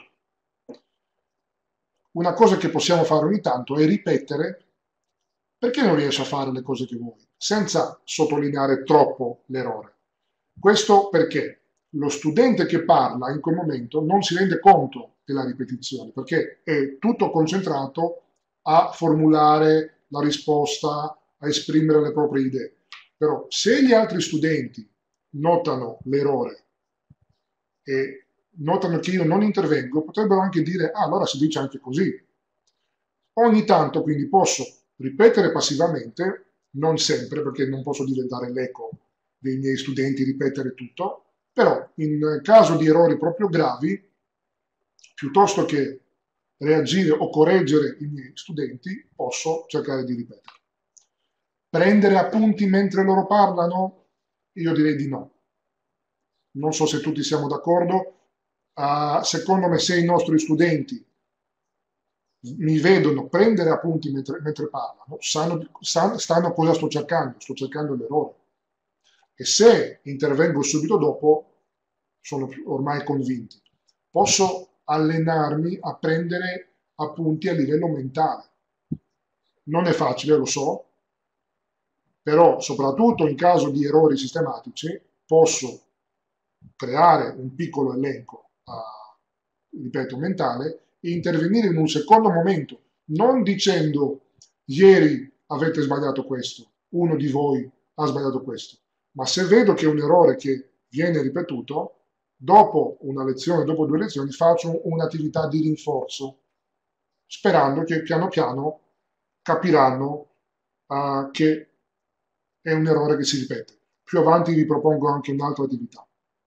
Una cosa che possiamo fare ogni tanto è ripetere perché non riesci a fare le cose che vuoi, senza sottolineare troppo l'errore. Questo perché lo studente che parla in quel momento non si rende conto della ripetizione, perché è tutto concentrato a formulare la risposta, a esprimere le proprie idee. Però se gli altri studenti notano l'errore e notano che io non intervengo, potrebbero anche dire, ah, allora si dice anche così. Ogni tanto quindi posso ripetere passivamente, non sempre perché non posso diventare l'eco dei miei studenti, ripetere tutto, però in caso di errori proprio gravi, piuttosto che reagire o correggere i miei studenti, posso cercare di ripetere. Prendere appunti mentre loro parlano? Io direi di no. Non so se tutti siamo d'accordo. Uh, secondo me se i nostri studenti mi vedono prendere appunti mentre, mentre parlano, sanno, sanno, stanno cosa sto cercando, sto cercando l'errore. E se intervengo subito dopo, sono ormai convinti. Posso allenarmi a prendere appunti a livello mentale. Non è facile, lo so, però soprattutto in caso di errori sistematici posso creare un piccolo elenco, uh, ripeto, mentale, e intervenire in un secondo momento, non dicendo ieri avete sbagliato questo, uno di voi ha sbagliato questo, ma se vedo che è un errore che viene ripetuto, dopo una lezione, dopo due lezioni, faccio un'attività di rinforzo, sperando che piano piano capiranno uh, che è un errore che si ripete. Più avanti vi propongo anche un'altra attività.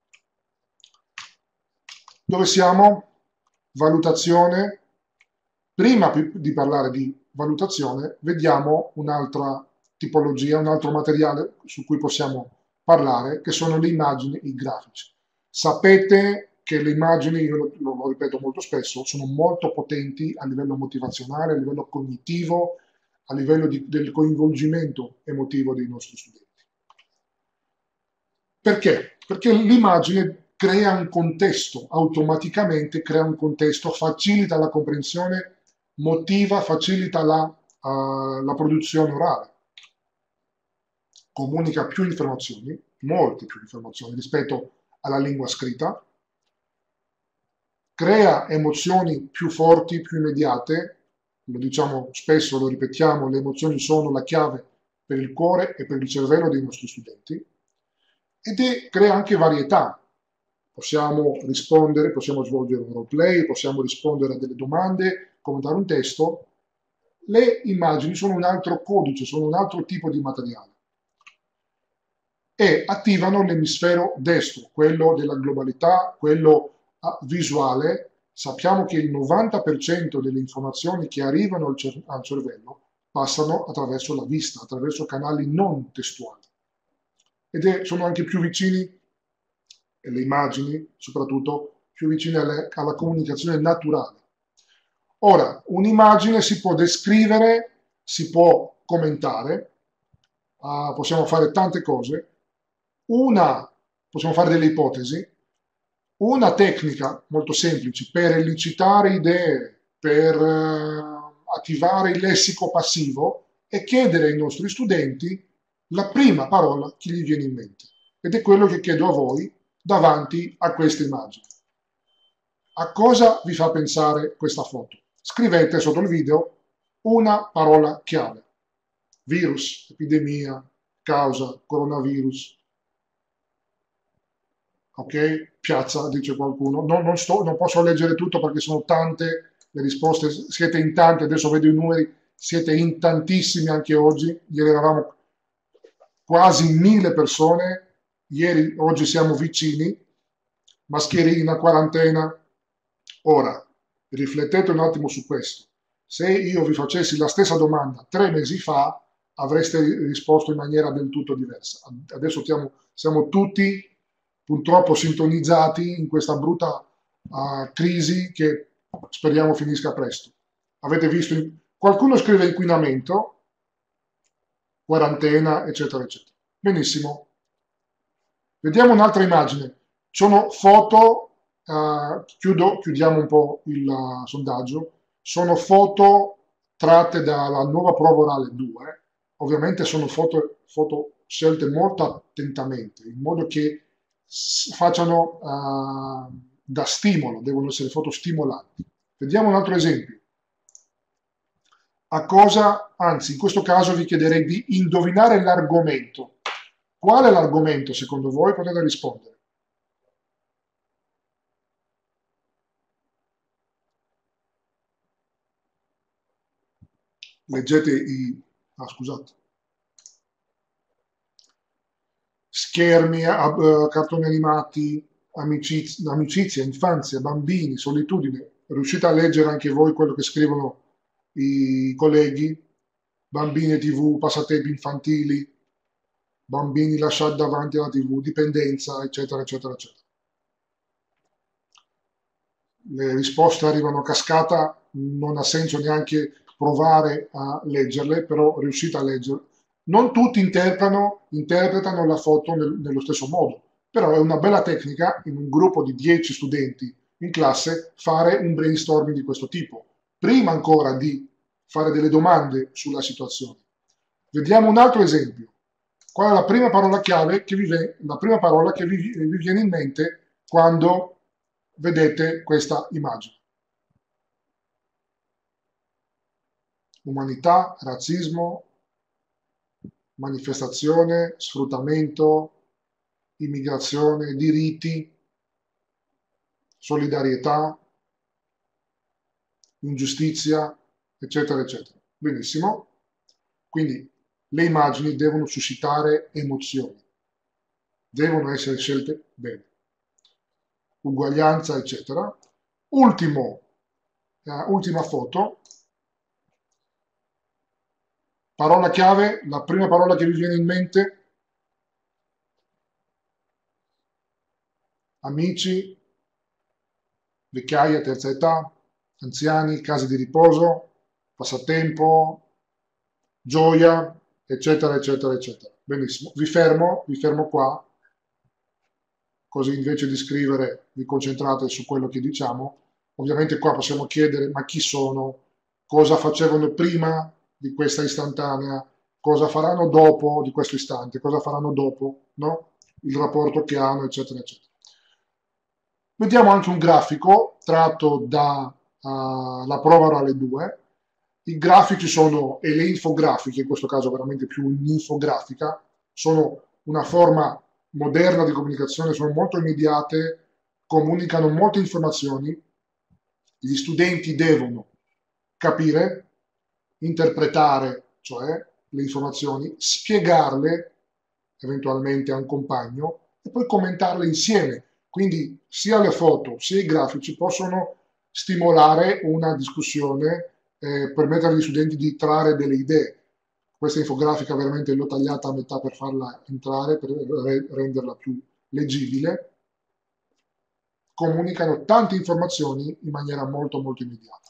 Dove siamo? Valutazione. Prima di parlare di valutazione, vediamo un'altra tipologia, un altro materiale su cui possiamo parlare, che sono le immagini, i grafici. Sapete che le immagini, io lo, lo ripeto molto spesso, sono molto potenti a livello motivazionale, a livello cognitivo, a livello di, del coinvolgimento emotivo dei nostri studenti. Perché? Perché l'immagine crea un contesto, automaticamente crea un contesto, facilita la comprensione, motiva, facilita la, uh, la produzione orale, comunica più informazioni, molte più informazioni rispetto alla lingua scritta, crea emozioni più forti, più immediate, lo diciamo spesso, lo ripetiamo, le emozioni sono la chiave per il cuore e per il cervello dei nostri studenti, ed è, crea anche varietà. Possiamo rispondere, possiamo svolgere un roleplay, possiamo rispondere a delle domande, commentare un testo. Le immagini sono un altro codice, sono un altro tipo di materiale e attivano l'emisfero destro, quello della globalità, quello visuale. Sappiamo che il novanta per cento delle informazioni che arrivano al, cer al cervello passano attraverso la vista, attraverso canali non testuali. Ed è, sono anche più vicini, e le immagini soprattutto, più vicine alle, alla comunicazione naturale. Ora, un'immagine si può descrivere, si può commentare, uh, possiamo fare tante cose. Una, possiamo fare delle ipotesi. Una tecnica molto semplice per elicitare idee, per uh, attivare il lessico passivo, è chiedere ai nostri studenti la prima parola che gli viene in mente. Ed è quello che chiedo a voi davanti a queste immagini. A cosa vi fa pensare questa foto? Scrivete sotto il video una parola chiave. Virus, epidemia, causa, coronavirus. Ok? Piazza, dice qualcuno. No, non, sto, non posso leggere tutto perché sono tante le risposte. Siete in tanti, adesso vedo i numeri, siete in tantissimi anche oggi. Ieri eravamo quasi mille persone. Ieri, oggi siamo vicini, mascherina, quarantena. Ora, riflettete un attimo su questo. Se io vi facessi la stessa domanda tre mesi fa, avreste risposto in maniera del tutto diversa. Adesso siamo, siamo tutti purtroppo sintonizzati in questa brutta uh, crisi che speriamo finisca presto. Avete visto? Qualcuno scrive inquinamento, quarantena, eccetera, eccetera. Benissimo. Vediamo un'altra immagine. Sono foto, eh, chiudo, chiudiamo un po' il uh, sondaggio, sono foto tratte dalla nuova prova orale due, ovviamente sono foto, foto scelte molto attentamente, in modo che s- facciano uh, da stimolo, devono essere foto stimolanti. Vediamo un altro esempio. A cosa, anzi, in questo caso vi chiederei di indovinare l'argomento. Qual è l'argomento secondo voi? Potete rispondere. Leggete i... Ah, scusate. Schermi, ab- eh, cartoni animati, amiciz- amicizia, infanzia, bambini, solitudine. Riuscite a leggere anche voi quello che scrivono i colleghi? Bambini e T V, passatempi infantili, bambini lasciati davanti alla T V, dipendenza, eccetera, eccetera, eccetera. Le risposte arrivano a cascata, non ha senso neanche provare a leggerle, però riuscite a leggerle. Non tutti interpretano, interpretano la foto nel- nello stesso modo, però è una bella tecnica in un gruppo di dieci studenti in classe fare un brainstorming di questo tipo, prima ancora di fare delle domande sulla situazione. Vediamo un altro esempio. Qual è la prima parola chiave che vi, la prima parola che vi, vi viene in mente quando vedete questa immagine? Umanità, razzismo, manifestazione, sfruttamento, immigrazione, diritti, solidarietà, ingiustizia, eccetera, eccetera. Benissimo. Quindi le immagini devono suscitare emozioni, devono essere scelte bene. Uguaglianza, eccetera. Ultimo, eh, ultima foto. Parola chiave, la prima parola che vi viene in mente, amici, vecchiaia, terza età, anziani, case di riposo, passatempo, gioia, eccetera, eccetera, eccetera. Benissimo, vi fermo, vi fermo qua, così invece di scrivere vi concentrate su quello che diciamo. Ovviamente qua possiamo chiedere ma chi sono, cosa facevano prima di questa istantanea, cosa faranno dopo di questo istante, cosa faranno dopo, no? Il rapporto che hanno, eccetera, eccetera. Vediamo anche un grafico tratto dalla prova orale due. I grafici sono, e le infografiche, in questo caso veramente più un'infografica, sono una forma moderna di comunicazione, sono molto immediate, comunicano molte informazioni, gli studenti devono capire, interpretare, cioè le informazioni, spiegarle eventualmente a un compagno e poi commentarle insieme. Quindi sia le foto sia i grafici possono stimolare una discussione, eh, permettere agli studenti di trarre delle idee. Questa infografica veramente l'ho tagliata a metà per farla entrare, per re- renderla più leggibile. Comunicano tante informazioni in maniera molto molto immediata.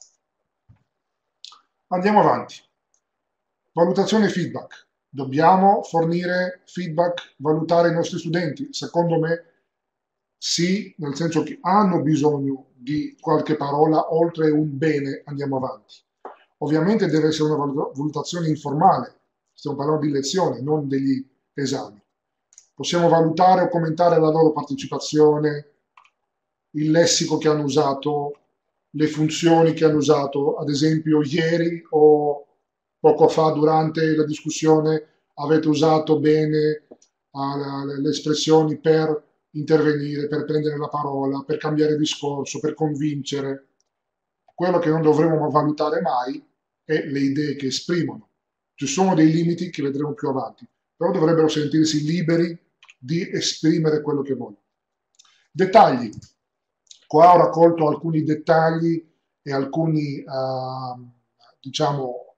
Andiamo avanti. Valutazione e feedback. Dobbiamo fornire feedback, valutare i nostri studenti? Secondo me sì, nel senso che hanno bisogno di qualche parola oltre un bene, andiamo avanti. Ovviamente deve essere una valutazione informale, stiamo parlando di lezioni, non degli esami. Possiamo valutare o commentare la loro partecipazione, il lessico che hanno usato, le funzioni che hanno usato. Ad esempio, ieri o poco fa durante la discussione avete usato bene uh, le espressioni per intervenire, per prendere la parola, per cambiare discorso, per convincere. Quello che non dovremmo valutare mai è le idee che esprimono. Ci sono dei limiti che vedremo più avanti, però dovrebbero sentirsi liberi di esprimere quello che vogliono. Dettagli. Qua ho raccolto alcuni dettagli e alcuni, uh, diciamo,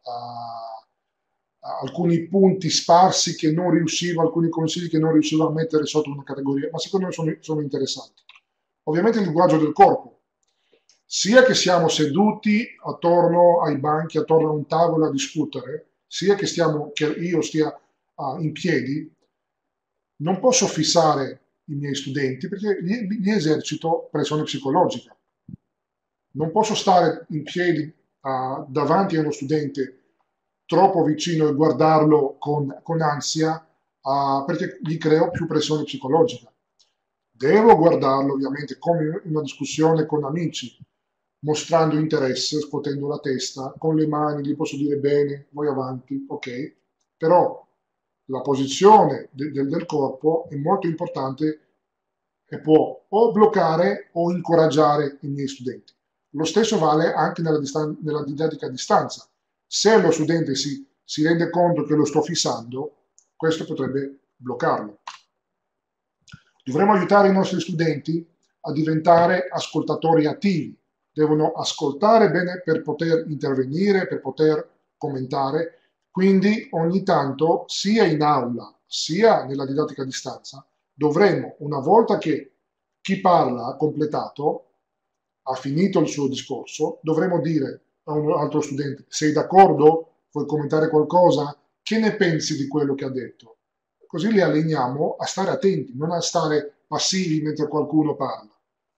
uh, alcuni punti sparsi che non riuscivo, alcuni consigli che non riuscivo a mettere sotto una categoria, ma secondo me sono, sono interessanti. Ovviamente il linguaggio del corpo, sia che siamo seduti attorno ai banchi, attorno a un tavolo a discutere, sia che, stiamo, che io stia ah, in piedi, non posso fissare i miei studenti perché gli, gli esercito pressione psicologica. Non posso stare in piedi ah, davanti a uno studente troppo vicino e guardarlo con, con ansia ah, perché gli creo più pressione psicologica. Devo guardarlo ovviamente come in una discussione con amici, mostrando interesse, scuotendo la testa, con le mani, gli posso dire bene, vai avanti, ok, però la posizione de- del, del corpo è molto importante e può o bloccare o incoraggiare i miei studenti. Lo stesso vale anche nella, distan- nella didattica a distanza. Se lo studente si, si rende conto che lo sto fissando, questo potrebbe bloccarlo. Dovremmo aiutare i nostri studenti a diventare ascoltatori attivi. Devono ascoltare bene per poter intervenire, per poter commentare. Quindi ogni tanto, sia in aula sia nella didattica a distanza, dovremmo, una volta che chi parla ha completato, ha finito il suo discorso, dovremmo dire a un altro studente: sei d'accordo? Vuoi commentare qualcosa? Che ne pensi di quello che ha detto? Così li alleniamo a stare attenti, non a stare passivi mentre qualcuno parla.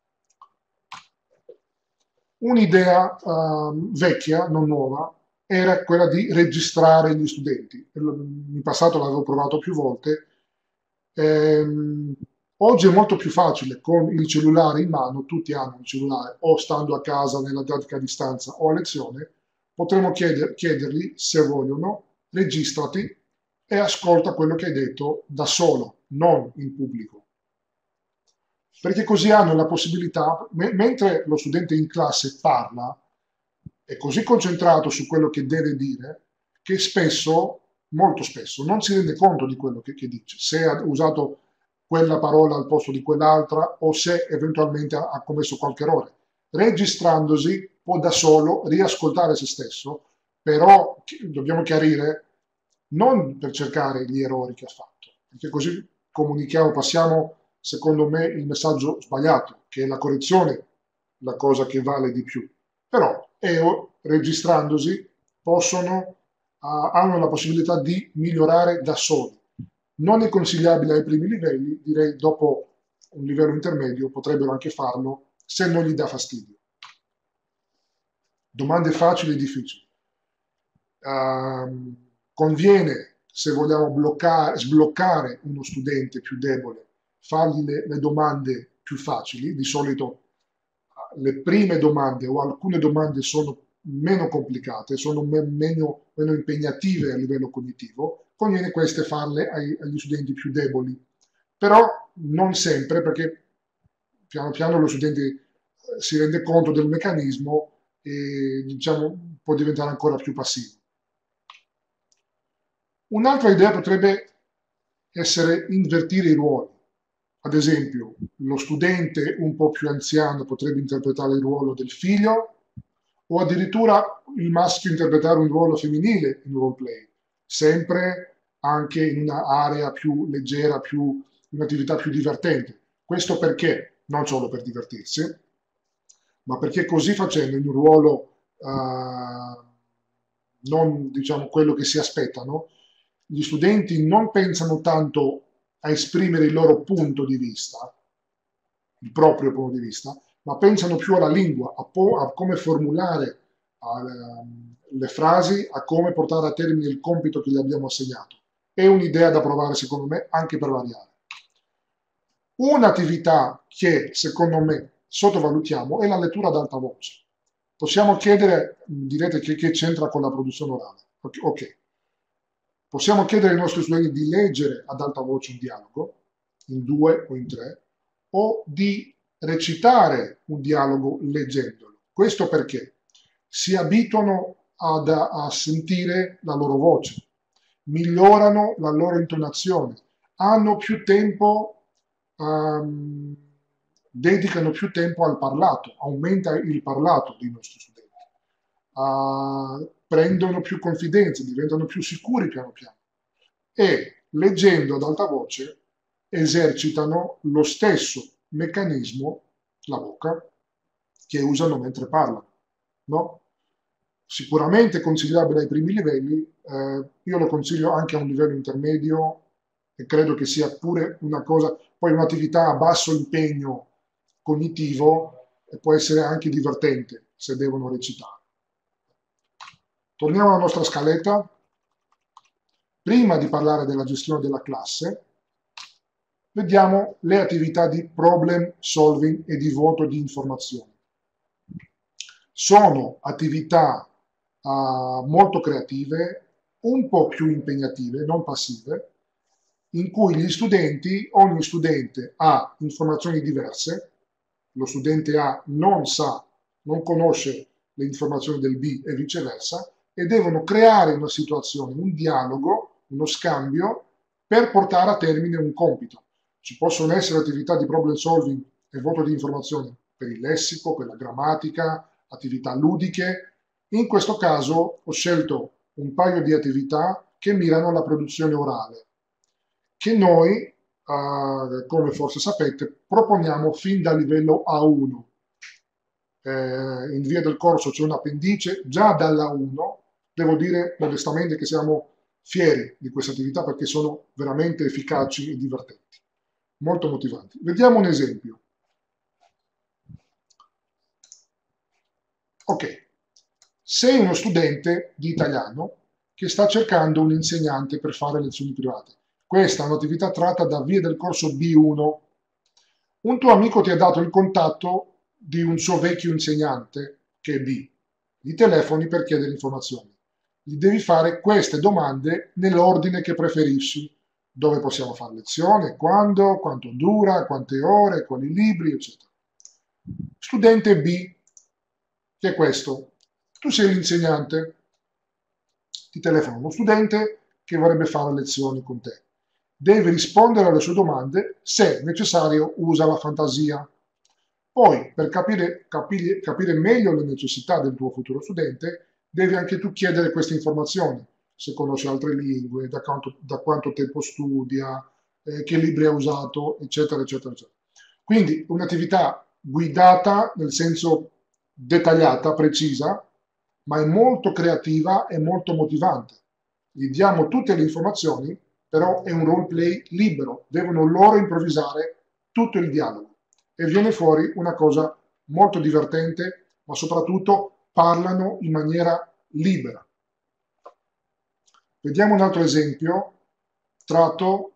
Un'idea uh, vecchia, non nuova, era quella di registrare gli studenti. In passato l'avevo provato più volte. Ehm, oggi è molto più facile con il cellulare in mano, tutti hanno il cellulare, o stando a casa nella didattica a distanza o a lezione, potremmo chieder, chiedergli se vogliono, registrati e ascolta quello che hai detto da solo, non in pubblico. Perché così hanno la possibilità, me- mentre lo studente in classe parla, è così concentrato su quello che deve dire, che spesso, molto spesso, non si rende conto di quello che, che dice, se ha usato quella parola al posto di quell'altra o se eventualmente ha, ha commesso qualche errore. Registrandosi può da solo riascoltare se stesso, però dobbiamo chiarire non per cercare gli errori che ha fatto, perché così comunichiamo, passiamo secondo me il messaggio sbagliato, che è la correzione la cosa che vale di più. Però E O, registrandosi, possono, uh, hanno la possibilità di migliorare da soli. Non è consigliabile ai primi livelli, direi dopo un livello intermedio potrebbero anche farlo se non gli dà fastidio. Domande facili e difficili. Uh, conviene, se vogliamo bloccare, sbloccare uno studente più debole, fargli le, le domande più facili. Di solito le prime domande o alcune domande sono meno complicate, sono me- meno, meno impegnative a livello cognitivo, conviene queste farle ai- agli studenti più deboli. Però non sempre, perché piano piano lo studente eh, si rende conto del meccanismo e diciamo, può diventare ancora più passivo. Un'altra idea potrebbe essere invertire i ruoli. Ad esempio, lo studente un po' più anziano potrebbe interpretare il ruolo del figlio o addirittura il maschio interpretare un ruolo femminile in roleplay, sempre anche in un'area più leggera, più, un'attività più divertente. Questo perché? Non solo per divertirsi, ma perché così facendo in un ruolo eh, non diciamo quello che si aspettano, gli studenti non pensano tanto a esprimere il loro punto di vista, il proprio punto di vista, ma pensano più alla lingua, a, po- a come formulare a, le frasi, a come portare a termine il compito che gli abbiamo assegnato. È un'idea da provare, secondo me, anche per variare. Un'attività che, secondo me, sottovalutiamo è la lettura ad alta voce. Possiamo chiedere, direte che, che c'entra con la produzione orale. Ok, ok. Possiamo chiedere ai nostri studenti di leggere ad alta voce un dialogo, in due o in tre, o di recitare un dialogo leggendolo. Questo perché si abituano ad, a sentire la loro voce, migliorano la loro intonazione, hanno più tempo, um, dedicano più tempo al parlato, aumenta il parlato dei nostri studenti, uh, prendono più confidenza, diventano più sicuri piano piano e leggendo ad alta voce esercitano lo stesso meccanismo, la bocca, che usano mentre parlano, no? sicuramente consigliabile ai primi livelli, eh, io lo consiglio anche a un livello intermedio e credo che sia pure una cosa, poi un'attività a basso impegno cognitivo e può essere anche divertente se devono recitare. Torniamo alla nostra scaletta. Prima di parlare della gestione della classe, vediamo le attività di problem solving e di voto di informazioni. Sono attività uh, molto creative, un po' più impegnative, non passive, in cui gli studenti, ogni studente ha informazioni diverse, lo studente A non sa, non conosce le informazioni del B e viceversa, e devono creare una situazione, un dialogo, uno scambio per portare a termine un compito. Ci possono essere attività di problem solving e voto di informazioni per il lessico, per la grammatica, attività ludiche. In questo caso ho scelto un paio di attività che mirano alla produzione orale, che noi, eh, come forse sapete, proponiamo fin dal livello A uno. Eh, in via del corso c'è un appendice, già dalla uno, devo dire modestamente che siamo fieri di queste attività perché sono veramente efficaci e divertenti, molto motivanti. Vediamo un esempio. Ok, sei uno studente di italiano che sta cercando un insegnante per fare lezioni private. Questa è un'attività tratta da via del corso B uno. Un tuo amico ti ha dato il contatto di un suo vecchio insegnante, che è B. Gli telefoni per chiedere informazioni. Gli devi fare queste domande nell'ordine che preferisci. Dove possiamo fare lezione, quando, quanto dura, quante ore, quali libri, eccetera. Studente B, che è questo. Tu sei l'insegnante, ti telefona uno studente che vorrebbe fare lezioni con te. Devi rispondere alle sue domande, se necessario usa la fantasia. Poi, per capire, capire, capire meglio le necessità del tuo futuro studente, devi anche tu chiedere queste informazioni, se conosce altre lingue, da quanto, da quanto tempo studia, eh, che libri ha usato, eccetera, eccetera, eccetera. Quindi un'attività guidata, nel senso dettagliata, precisa, ma è molto creativa e molto motivante. Gli diamo tutte le informazioni, però è un roleplay libero, devono loro improvvisare tutto il dialogo e viene fuori una cosa molto divertente, ma soprattutto parlano in maniera libera. Vediamo un altro esempio tratto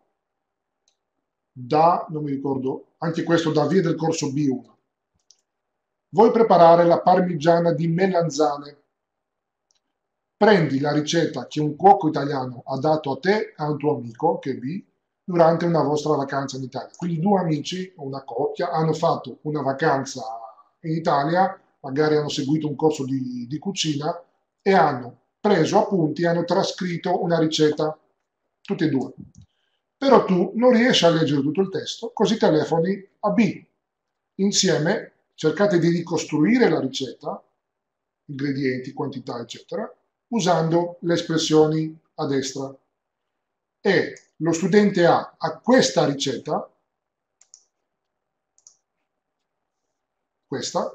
da, non mi ricordo, anche questo da via del corso B uno. Vuoi preparare la parmigiana di melanzane? Prendi la ricetta che un cuoco italiano ha dato a te e a un tuo amico, che è B, durante una vostra vacanza in Italia. Quindi due amici, una coppia, hanno fatto una vacanza in Italia, magari hanno seguito un corso di, di cucina e hanno preso appunti, hanno trascritto una ricetta, tutti e due. Però tu non riesci a leggere tutto il testo, così telefoni a B. Insieme cercate di ricostruire la ricetta, ingredienti, quantità, eccetera, usando le espressioni a destra. E lo studente A ha questa ricetta, questa,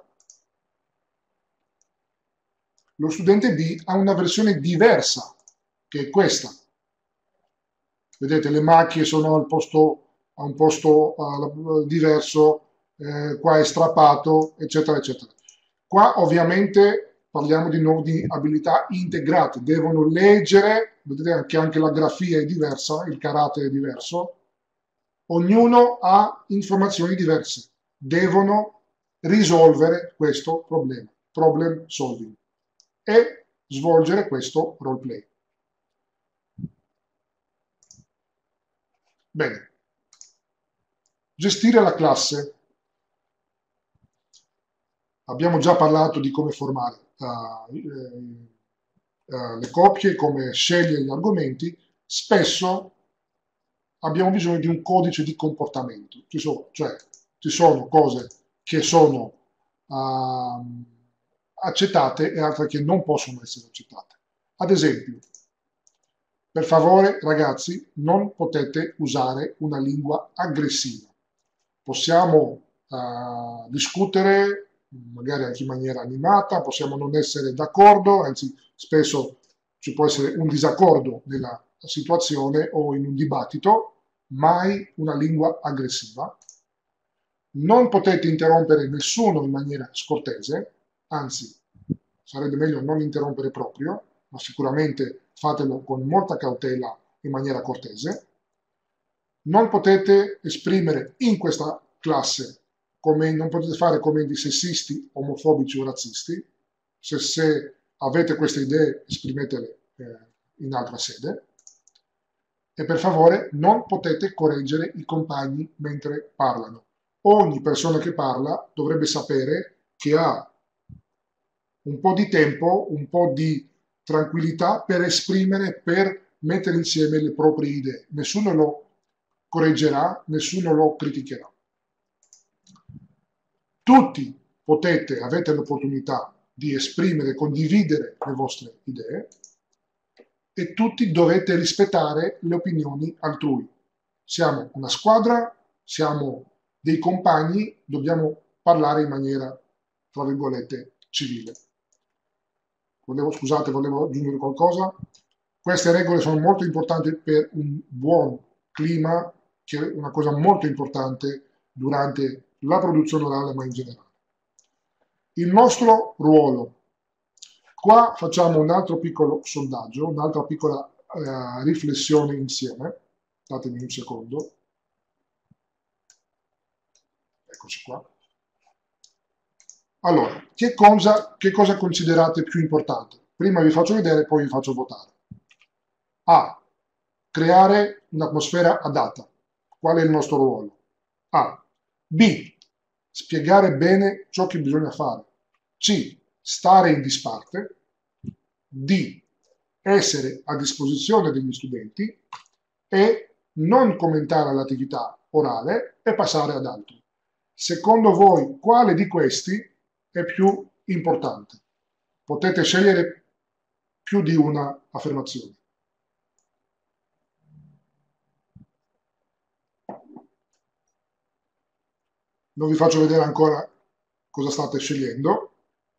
lo studente B ha una versione diversa, che è questa. Vedete, le macchie sono al posto, a un posto uh, diverso, eh, qua è strappato, eccetera, eccetera. Qua ovviamente parliamo di nuovo di abilità integrate, devono leggere, vedete che anche la grafia è diversa, il carattere è diverso, ognuno ha informazioni diverse, devono risolvere questo problema, problem solving, e svolgere questo roleplay. Bene, gestire la classe. Abbiamo già parlato di come formare uh, uh, le coppie, come scegliere gli argomenti. Spesso abbiamo bisogno di un codice di comportamento, ci sono, cioè ci sono cose che sono uh, accettate e altre che non possono essere accettate. Ad esempio, per favore ragazzi, non potete usare una lingua aggressiva. Possiamo uh, discutere magari anche in maniera animata, possiamo non essere d'accordo, anzi spesso ci può essere un disaccordo nella situazione o in un dibattito, mai una lingua aggressiva. Non potete interrompere nessuno in maniera scortese, anzi sarebbe meglio non interrompere proprio, ma sicuramente fatelo con molta cautela in maniera cortese. Non potete esprimere in questa classe, come, non potete fare commenti sessisti, omofobici o razzisti. Se, se avete queste idee, esprimetele eh, in altra sede. E per favore non potete correggere i compagni mentre parlano. Ogni persona che parla dovrebbe sapere che ha un po' di tempo, un po' di tranquillità per esprimere, per mettere insieme le proprie idee. Nessuno lo correggerà, nessuno lo criticherà. Tutti potete, avete l'opportunità di esprimere, condividere le vostre idee e tutti dovete rispettare le opinioni altrui. Siamo una squadra, siamo dei compagni, dobbiamo parlare in maniera, tra virgolette, civile. Volevo, scusate, volevo aggiungere qualcosa. Queste regole sono molto importanti per un buon clima, che è una cosa molto importante durante la produzione orale, ma in generale. Il nostro ruolo. Qua facciamo un altro piccolo sondaggio, un'altra piccola eh, riflessione insieme. Datemi un secondo. Eccoci qua. Allora, che cosa, che cosa considerate più importante? Prima vi faccio vedere, poi vi faccio votare. A. Creare un'atmosfera adatta. Qual è il nostro ruolo? A. B. Spiegare bene ciò che bisogna fare. C. Stare in disparte. D. Essere a disposizione degli studenti. E. Non commentare l'attività orale e passare ad altro. Secondo voi, quale di questi è più importante? Potete scegliere più di una affermazione. Non vi faccio vedere ancora cosa state scegliendo.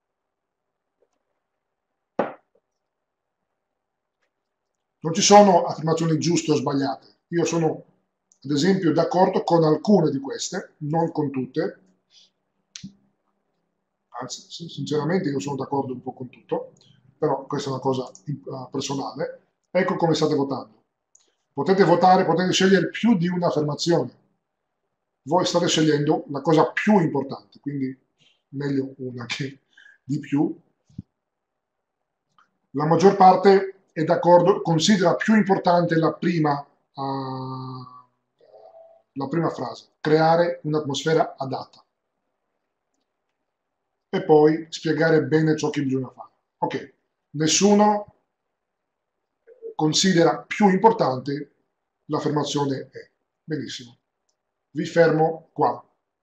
Non ci sono affermazioni giuste o sbagliate. Io sono, ad esempio, d'accordo con alcune di queste, non con tutte. Anzi, sinceramente io sono d'accordo un po' con tutto, però questa è una cosa personale. Ecco come state votando. Potete votare, potete scegliere più di un'affermazione. Voi state scegliendo la cosa più importante, quindi meglio una che di più. La maggior parte è d'accordo, considera più importante la prima, uh, la prima frase, creare un'atmosfera adatta. E poi spiegare bene ciò che bisogna fare. Ok, nessuno considera più importante l'affermazione è. Benissimo. Vi fermo qua.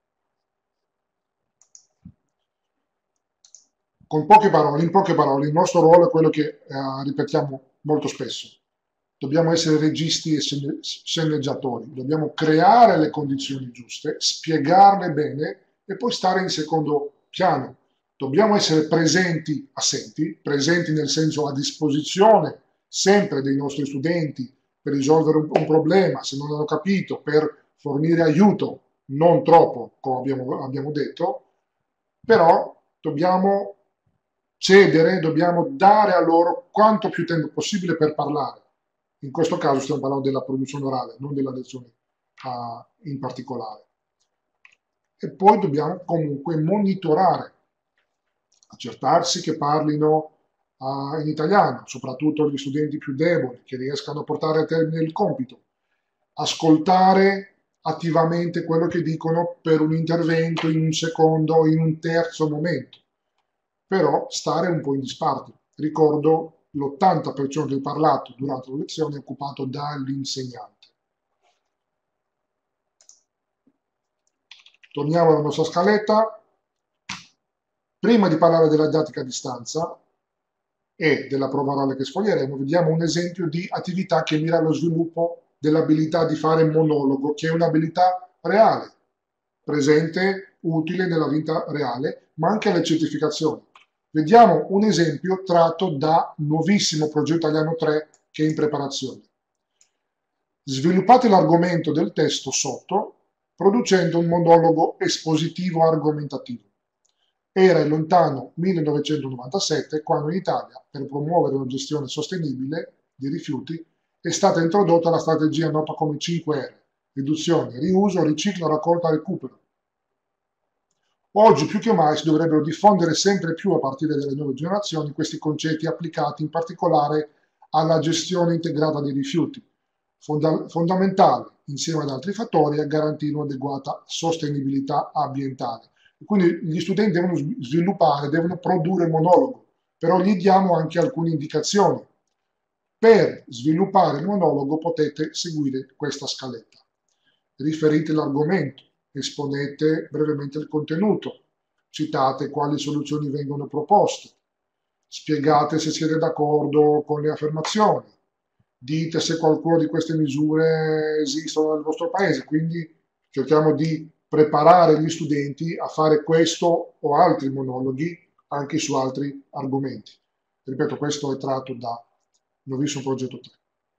Con poche parole, in poche parole, il nostro ruolo è quello che eh, ripetiamo molto spesso. Dobbiamo essere registi e sceneggiatori, dobbiamo creare le condizioni giuste, spiegarle bene e poi stare in secondo piano. Dobbiamo essere presenti, assenti, presenti nel senso a disposizione sempre dei nostri studenti per risolvere un, un problema, se non hanno capito, per fornire aiuto, non troppo, come abbiamo, abbiamo detto, però dobbiamo cedere, dobbiamo dare a loro quanto più tempo possibile per parlare. In questo caso stiamo parlando della produzione orale, non della lezione uh, in particolare. E poi dobbiamo comunque monitorare, accertarsi che parlino uh, in italiano, soprattutto gli studenti più deboli, che riescano a portare a termine il compito, ascoltare attivamente quello che dicono per un intervento in un secondo o in un terzo momento, però stare un po' in disparte. Ricordo l'ottanta per cento del parlato durante la lezione è occupato dall'insegnante. Torniamo alla nostra scaletta. Prima di parlare della didattica a distanza e della prova orale che sfoglieremo, vediamo un esempio di attività che mira allo sviluppo dell'abilità di fare monologo, che è un'abilità reale, presente utile nella vita reale, ma anche alle certificazioni. Vediamo un esempio tratto da nuovissimo progetto italiano tre che è in preparazione. Sviluppate l'argomento del testo sotto, producendo un monologo espositivo argomentativo. Era il lontano millenovecentonovantasette quando in Italia, per promuovere una gestione sostenibile dei rifiuti, è stata introdotta la strategia nota come cinque R: riduzione, riuso, riciclo, raccolta, recupero. Oggi più che mai si dovrebbero diffondere sempre più a partire dalle nuove generazioni questi concetti applicati in particolare alla gestione integrata dei rifiuti, fonda fondamentale insieme ad altri fattori a garantire un'adeguata sostenibilità ambientale. Quindi gli studenti devono sviluppare, devono produrre il monologo, però gli diamo anche alcune indicazioni. Per sviluppare il monologo potete seguire questa scaletta. Riferite l'argomento, esponete brevemente il contenuto, citate quali soluzioni vengono proposte, spiegate se siete d'accordo con le affermazioni, dite se qualcuna di queste misure esistono nel vostro paese, quindi cerchiamo di preparare gli studenti a fare questo o altri monologhi anche su altri argomenti. Ripeto, questo è tratto da Nuovissimo Progetto tre.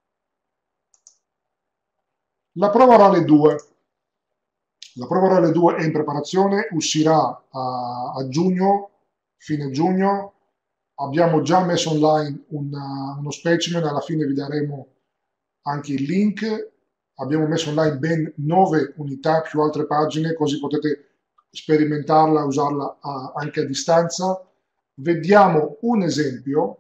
La prova orale due. La prova orale due è in preparazione, uscirà a, a giugno, fine giugno. Abbiamo già messo online una, uno specimen, alla fine vi daremo anche il link. Abbiamo messo online ben nove unità più altre pagine, così potete sperimentarla, usarla a, anche a distanza. Vediamo un esempio,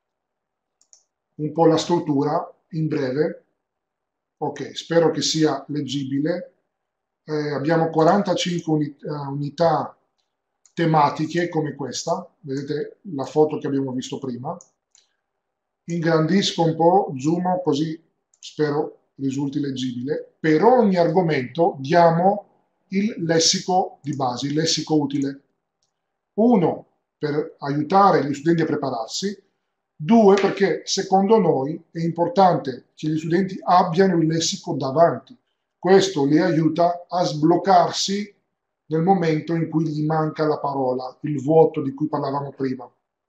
un po' la struttura in breve. Ok, spero che sia leggibile. Eh, abbiamo quarantacinque unit unità tematiche come questa, vedete la foto che abbiamo visto prima. Ingrandisco un po', zoom così spero risulti leggibile. Per ogni argomento diamo il lessico di base, il lessico utile. Uno, per aiutare gli studenti a prepararsi. Due, perché secondo noi è importante che gli studenti abbiano il lessico davanti. Questo li aiuta a sbloccarsi nel momento in cui gli manca la parola, il vuoto di cui parlavamo prima.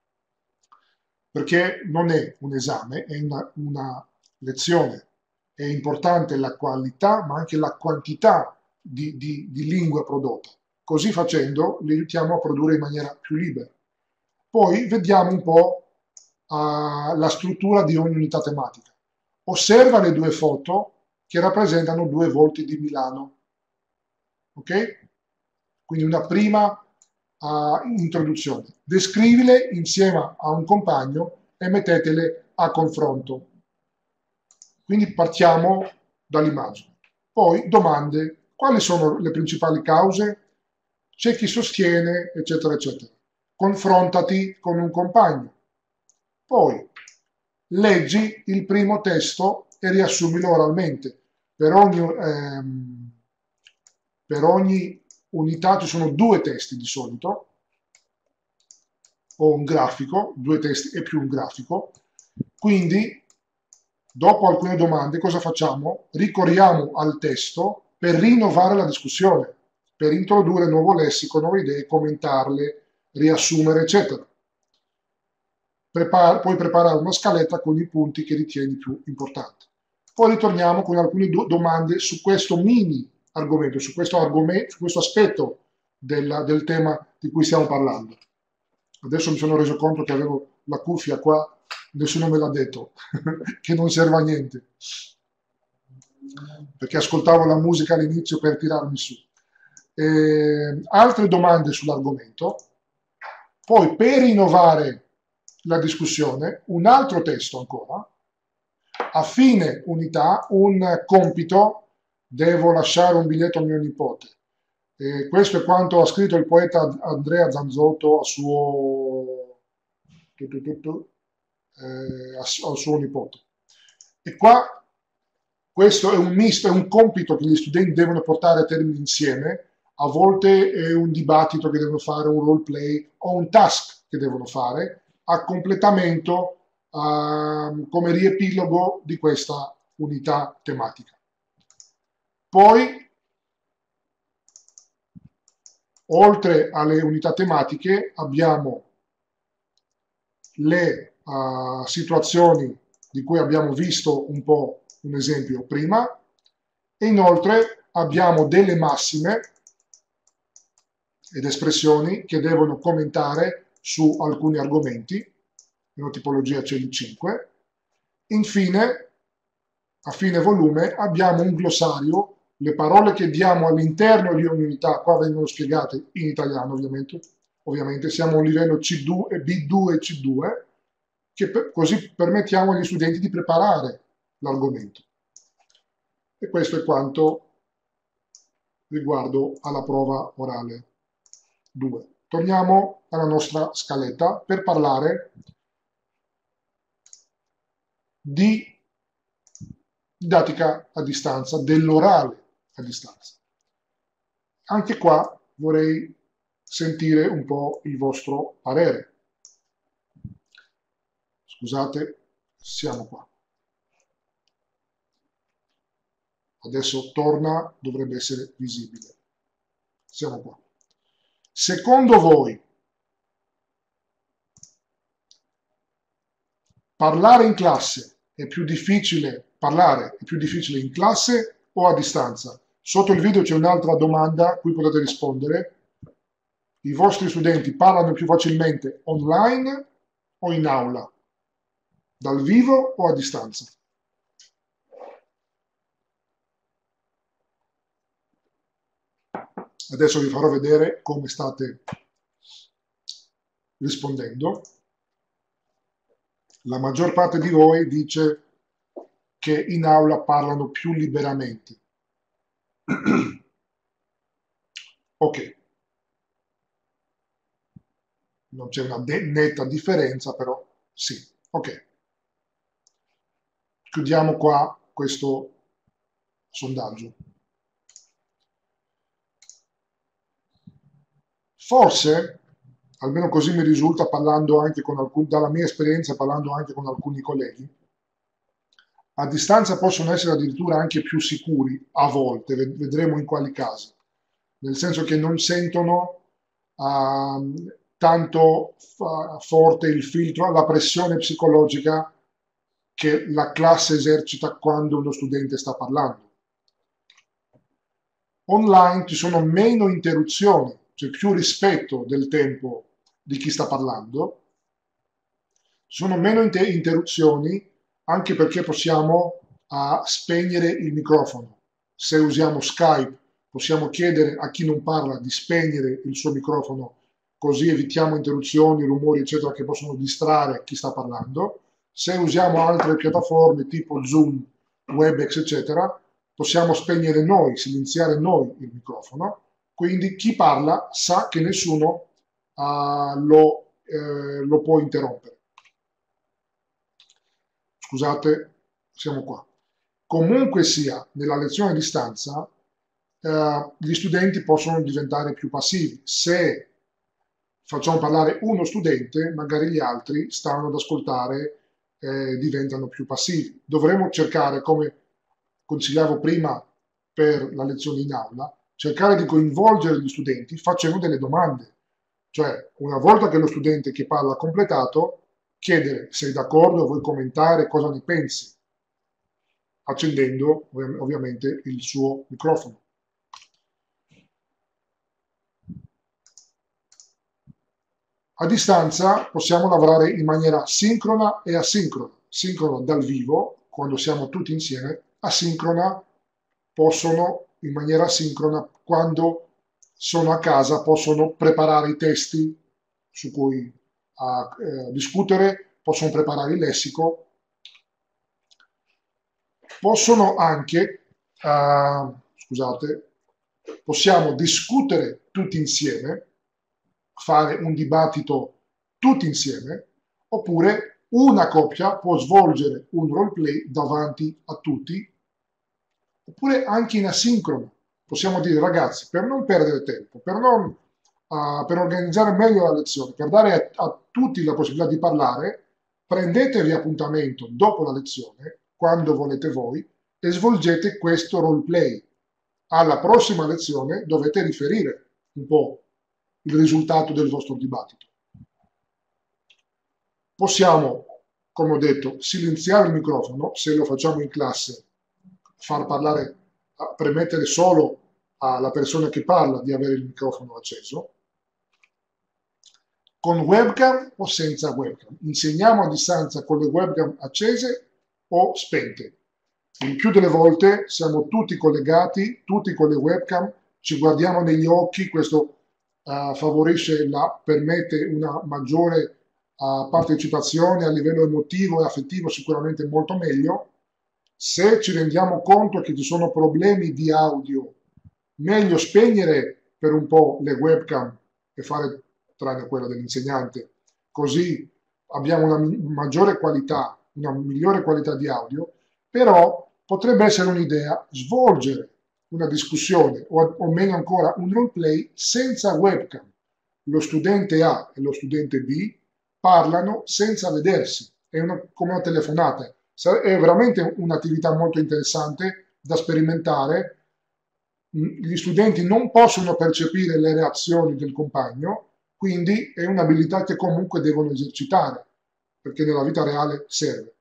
Perché non è un esame, è una, una lezione. È importante la qualità, ma anche la quantità di, di, di lingua prodotta. Così facendo li aiutiamo a produrre in maniera più libera. Poi vediamo un po' uh, la struttura di ogni unità tematica. Osserva le due foto che rappresentano due volti di Milano. Ok? Quindi una prima uh, introduzione. Descrivile insieme a un compagno e mettetele a confronto. Quindi partiamo dall'immagine. Poi domande. Quali sono le principali cause? C'è chi sostiene, eccetera, eccetera. Confrontati con un compagno. Poi leggi il primo testo e riassumilo oralmente. Per ogni, ehm, per ogni unità ci sono due testi di solito, o un grafico, due testi e più un grafico. Quindi, dopo alcune domande, cosa facciamo? Ricorriamo al testo per rinnovare la discussione, per introdurre nuovo lessico, nuove idee, commentarle, riassumere, eccetera. Prepar- puoi preparare una scaletta con i punti che ritieni più importanti. Poi ritorniamo con alcune do domande su questo mini argomento, su questo, argomento, su questo aspetto del, del tema di cui stiamo parlando. Adesso mi sono reso conto che avevo la cuffia qua, nessuno me l'ha detto, che non serve a niente, perché ascoltavo la musica all'inizio per tirarmi su. Eh, altre domande sull'argomento. Poi, per rinnovare la discussione, un altro testo ancora. A fine unità, un compito: devo lasciare un biglietto a mio nipote. E questo è quanto ha scritto il poeta Andrea Zanzotto al suo, eh, al suo nipote. E qua questo è un misto, è un compito che gli studenti devono portare a termine insieme. A volte è un dibattito che devono fare, un role play o un task che devono fare a completamento, uh, come riepilogo di questa unità tematica. Poi Oltre alle unità tematiche abbiamo le uh, situazioni di cui abbiamo visto un po' un esempio prima, e inoltre abbiamo delle massime ed espressioni che devono commentare su alcuni argomenti, una tipologia C L cinque. Infine, a fine volume, abbiamo un glossario, le parole che diamo all'interno di un'unità, qua vengono spiegate in italiano ovviamente, ovviamente siamo a un livello C due, B due e C due, che per, così permettiamo agli studenti di preparare l'argomento. E questo è quanto riguardo alla prova orale due. Torniamo alla nostra scaletta per parlare di didattica a distanza, dell'orale a distanza. Anche qua vorrei sentire un po' il vostro parere. Scusate, siamo qua. Adesso torna, dovrebbe essere visibile. Siamo qua. Secondo voi, parlare in classe è più difficile, parlare è più difficile in classe o a distanza? Sotto il video c'è un'altra domanda a cui potete rispondere. I vostri studenti parlano più facilmente online o in aula? Dal vivo o a distanza? Adesso vi farò vedere come state rispondendo. La maggior parte di voi dice che in aula parlano più liberamente. Ok. Non c'è una netta differenza, però sì. Ok. Chiudiamo qua questo sondaggio. Forse, almeno così mi risulta parlando anche con alcuni, dalla mia esperienza, parlando anche con alcuni colleghi, a distanza possono essere addirittura anche più sicuri, a volte, vedremo in quali casi, nel senso che non sentono uh, tanto uh, forte il filtro, la pressione psicologica che la classe esercita quando uno studente sta parlando. Online ci sono meno interruzioni, c'è più rispetto del tempo di chi sta parlando, ci sono meno inter interruzioni anche perché possiamo uh, spegnere il microfono. Se usiamo Skype possiamo chiedere a chi non parla di spegnere il suo microfono, così evitiamo interruzioni, rumori eccetera che possono distrarre chi sta parlando. Se usiamo altre piattaforme tipo Zoom, Webex eccetera, possiamo spegnere noi, silenziare noi il microfono, quindi chi parla sa che nessuno uh, lo, eh, lo può interrompere. Scusate, siamo qua. Comunque sia, nella lezione a distanza, eh, gli studenti possono diventare più passivi. Se facciamo parlare uno studente, magari gli altri stanno ad ascoltare, eh, diventano più passivi. Dovremmo cercare, come consigliavo prima per la lezione in aula, cercare di coinvolgere gli studenti facendo delle domande. Cioè, una volta che lo studente che parla ha completato, chiedere se è d'accordo, vuoi commentare, cosa ne pensi, accendendo ov ovviamente il suo microfono. A distanza possiamo lavorare in maniera sincrona e asincrona. Sincrona dal vivo, quando siamo tutti insieme, asincrona possono, in maniera asincrona, quando sono a casa, possono preparare i testi su cui a, eh, discutere, possono preparare il lessico, possono anche, uh, scusate, possiamo discutere tutti insieme, fare un dibattito tutti insieme, oppure una coppia può svolgere un roleplay davanti a tutti, oppure anche in asincrono. Possiamo dire, ragazzi, per non perdere tempo, per, non, uh, per organizzare meglio la lezione, per dare a, a tutti la possibilità di parlare, prendetevi appuntamento dopo la lezione, quando volete voi, e svolgete questo roleplay. Alla prossima lezione dovete riferire un po' il risultato del vostro dibattito. Possiamo, come ho detto, silenziare il microfono, se lo facciamo in classe, far parlare, permettere solo alla persona che parla di avere il microfono acceso, con webcam o senza webcam. Insegniamo a distanza con le webcam accese o spente. Il più delle volte siamo tutti collegati, tutti con le webcam, ci guardiamo negli occhi, questo uh, favorisce, la, permette una maggiore uh, partecipazione a livello emotivo e affettivo, sicuramente molto meglio. Se ci rendiamo conto che ci sono problemi di audio, meglio spegnere per un po' le webcam e fare, tranne quella dell'insegnante, così abbiamo una maggiore qualità, una migliore qualità di audio, però potrebbe essere un'idea svolgere una discussione o, o meglio ancora un roleplay senza webcam. Lo studente A e lo studente B parlano senza vedersi, è una, come una telefonata. È veramente un'attività molto interessante da sperimentare. Gli studenti non possono percepire le reazioni del compagno, quindi è un'abilità che comunque devono esercitare, perché nella vita reale serve.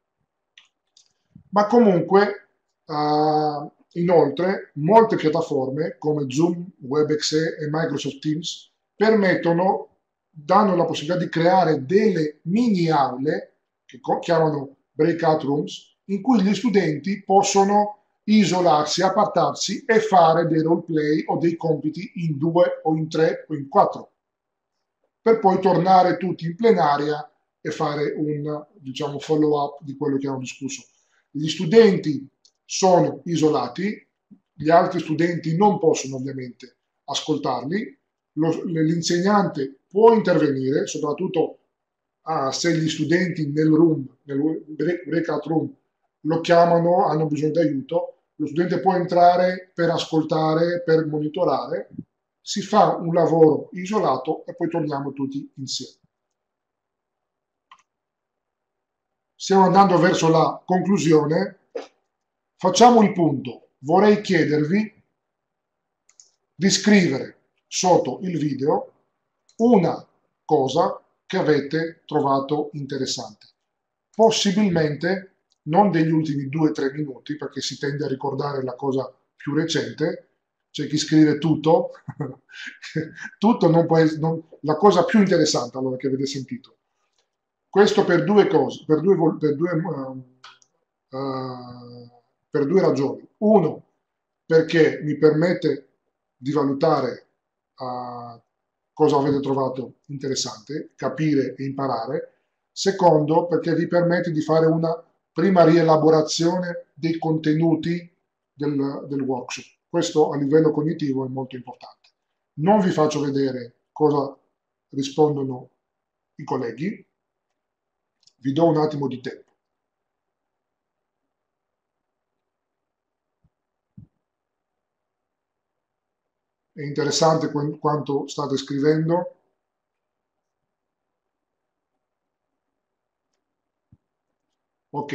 Ma comunque, uh, inoltre, molte piattaforme come Zoom, WebEx e Microsoft Teams permettono, danno la possibilità di creare delle mini aule, che chiamano breakout rooms, in cui gli studenti possono isolarsi, appartarsi e fare dei roleplay o dei compiti in due o in tre o in quattro, per poi tornare tutti in plenaria e fare un, diciamo, follow up di quello che hanno discusso. Gli studenti sono isolati, gli altri studenti non possono ovviamente ascoltarli, lo, l'insegnante può intervenire, soprattutto ah, se gli studenti nel room, nel breakout room, lo chiamano, hanno bisogno di aiuto, lo studente può entrare per ascoltare, per monitorare, si fa un lavoro isolato e poi torniamo tutti insieme. Stiamo andando verso la conclusione. Facciamo il punto. Vorrei chiedervi di scrivere sotto il video una cosa che avete trovato interessante. Possibilmente non degli ultimi due o tre minuti, perché si tende a ricordare la cosa più recente. C'è chi scrive tutto, tutto non può essere, non, la cosa più interessante allora che avete sentito. Questo per due cose, per due, per due, uh, uh, per due ragioni. Uno, perché mi permette di valutare uh, cosa avete trovato interessante, capire e imparare. Secondo, perché vi permette di fare una prima rielaborazione dei contenuti del, del workshop. Questo a livello cognitivo è molto importante. Non vi faccio vedere cosa rispondono i colleghi, vi do un attimo di tempo. È interessante qu- quanto state scrivendo. Ok.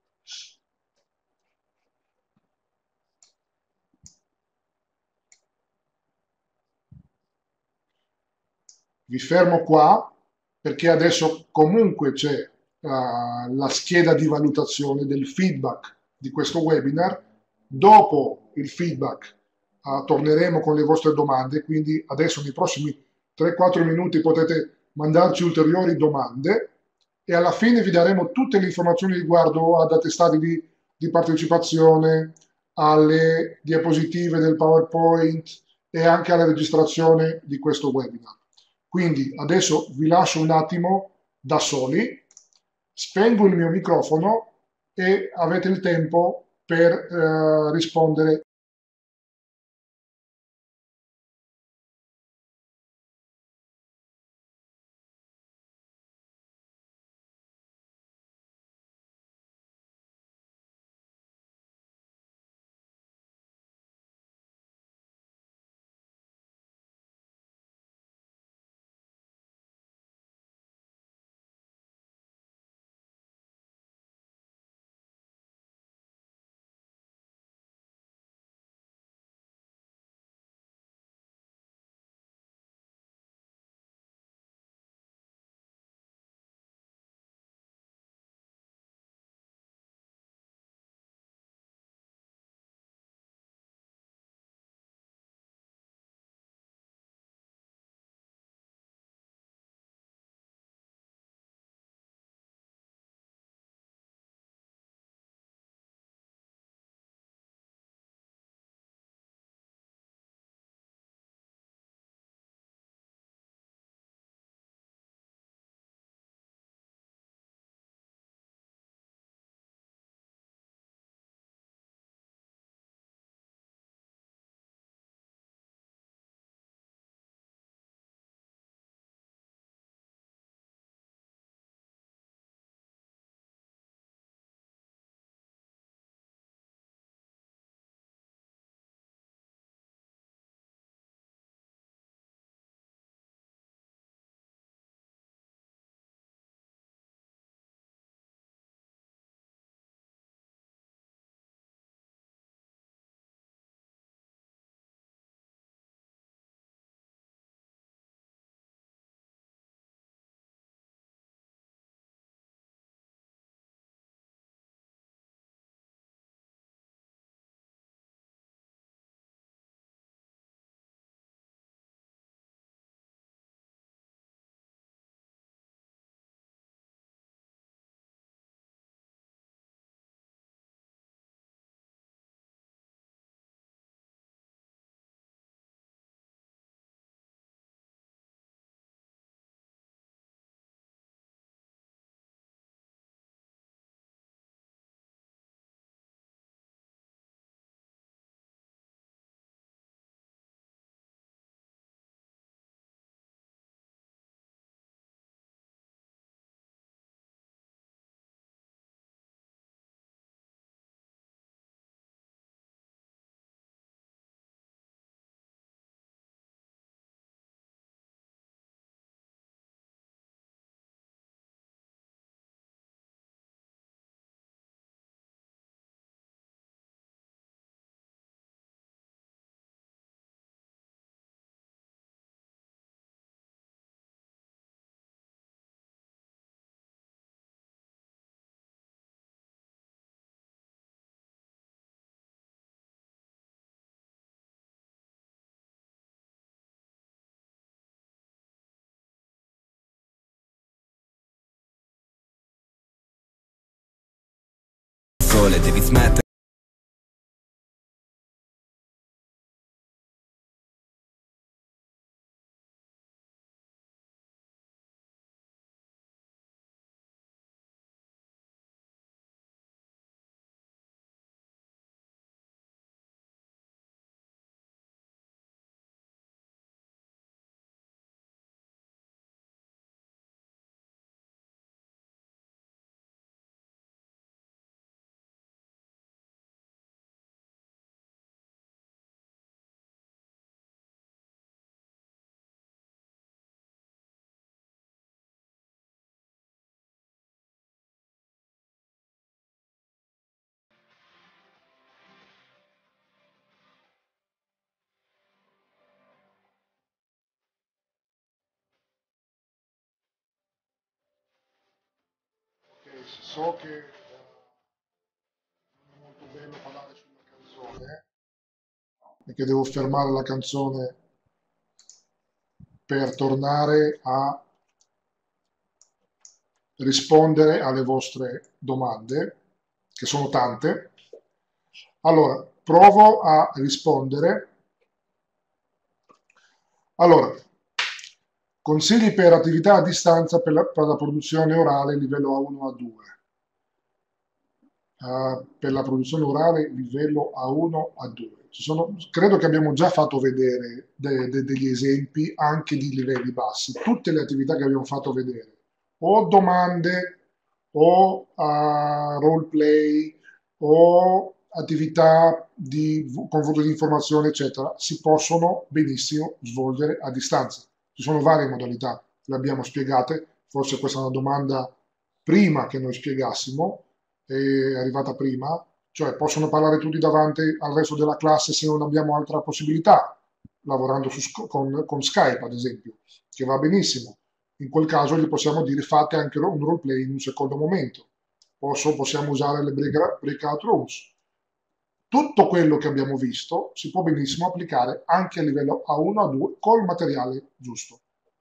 Vi fermo qua perché adesso comunque c'è uh, la scheda di valutazione del feedback di questo webinar. Dopo il feedback uh, torneremo con le vostre domande, quindi adesso nei prossimi tre quattro minuti potete mandarci ulteriori domande e alla fine vi daremo tutte le informazioni riguardo ad attestati di, di partecipazione, alle diapositive del PowerPoint e anche alla registrazione di questo webinar. Quindi adesso vi lascio un attimo da soli, spengo il mio microfono e avete il tempo per eh, rispondere sole, devi smettere. Ok, so che eh, non è molto bello parlare sulla canzone e che devo fermare la canzone per tornare a rispondere alle vostre domande, che sono tante. Allora, provo a rispondere. Allora, consigli per attività a distanza per la, per la produzione orale livello A uno A due. Uh, per la produzione orale livello A uno A due. Ci sono, credo che abbiamo già fatto vedere de, de, degli esempi anche di livelli bassi. Tutte le attività che abbiamo fatto vedere, o domande, o uh, role play, o attività di confronto di informazione, eccetera, si possono benissimo svolgere a distanza. Ci sono varie modalità, le abbiamo spiegate, forse questa è una domanda prima che noi spiegassimo, è arrivata prima, cioè possono parlare tutti davanti al resto della classe se non abbiamo altra possibilità, lavorando su, con, con Skype ad esempio, che va benissimo. In quel caso gli possiamo dire fate anche un roleplay in un secondo momento. Posso, possiamo usare le breakout rooms. Tutto quello che abbiamo visto si può benissimo applicare anche a livello A uno A due col materiale giusto.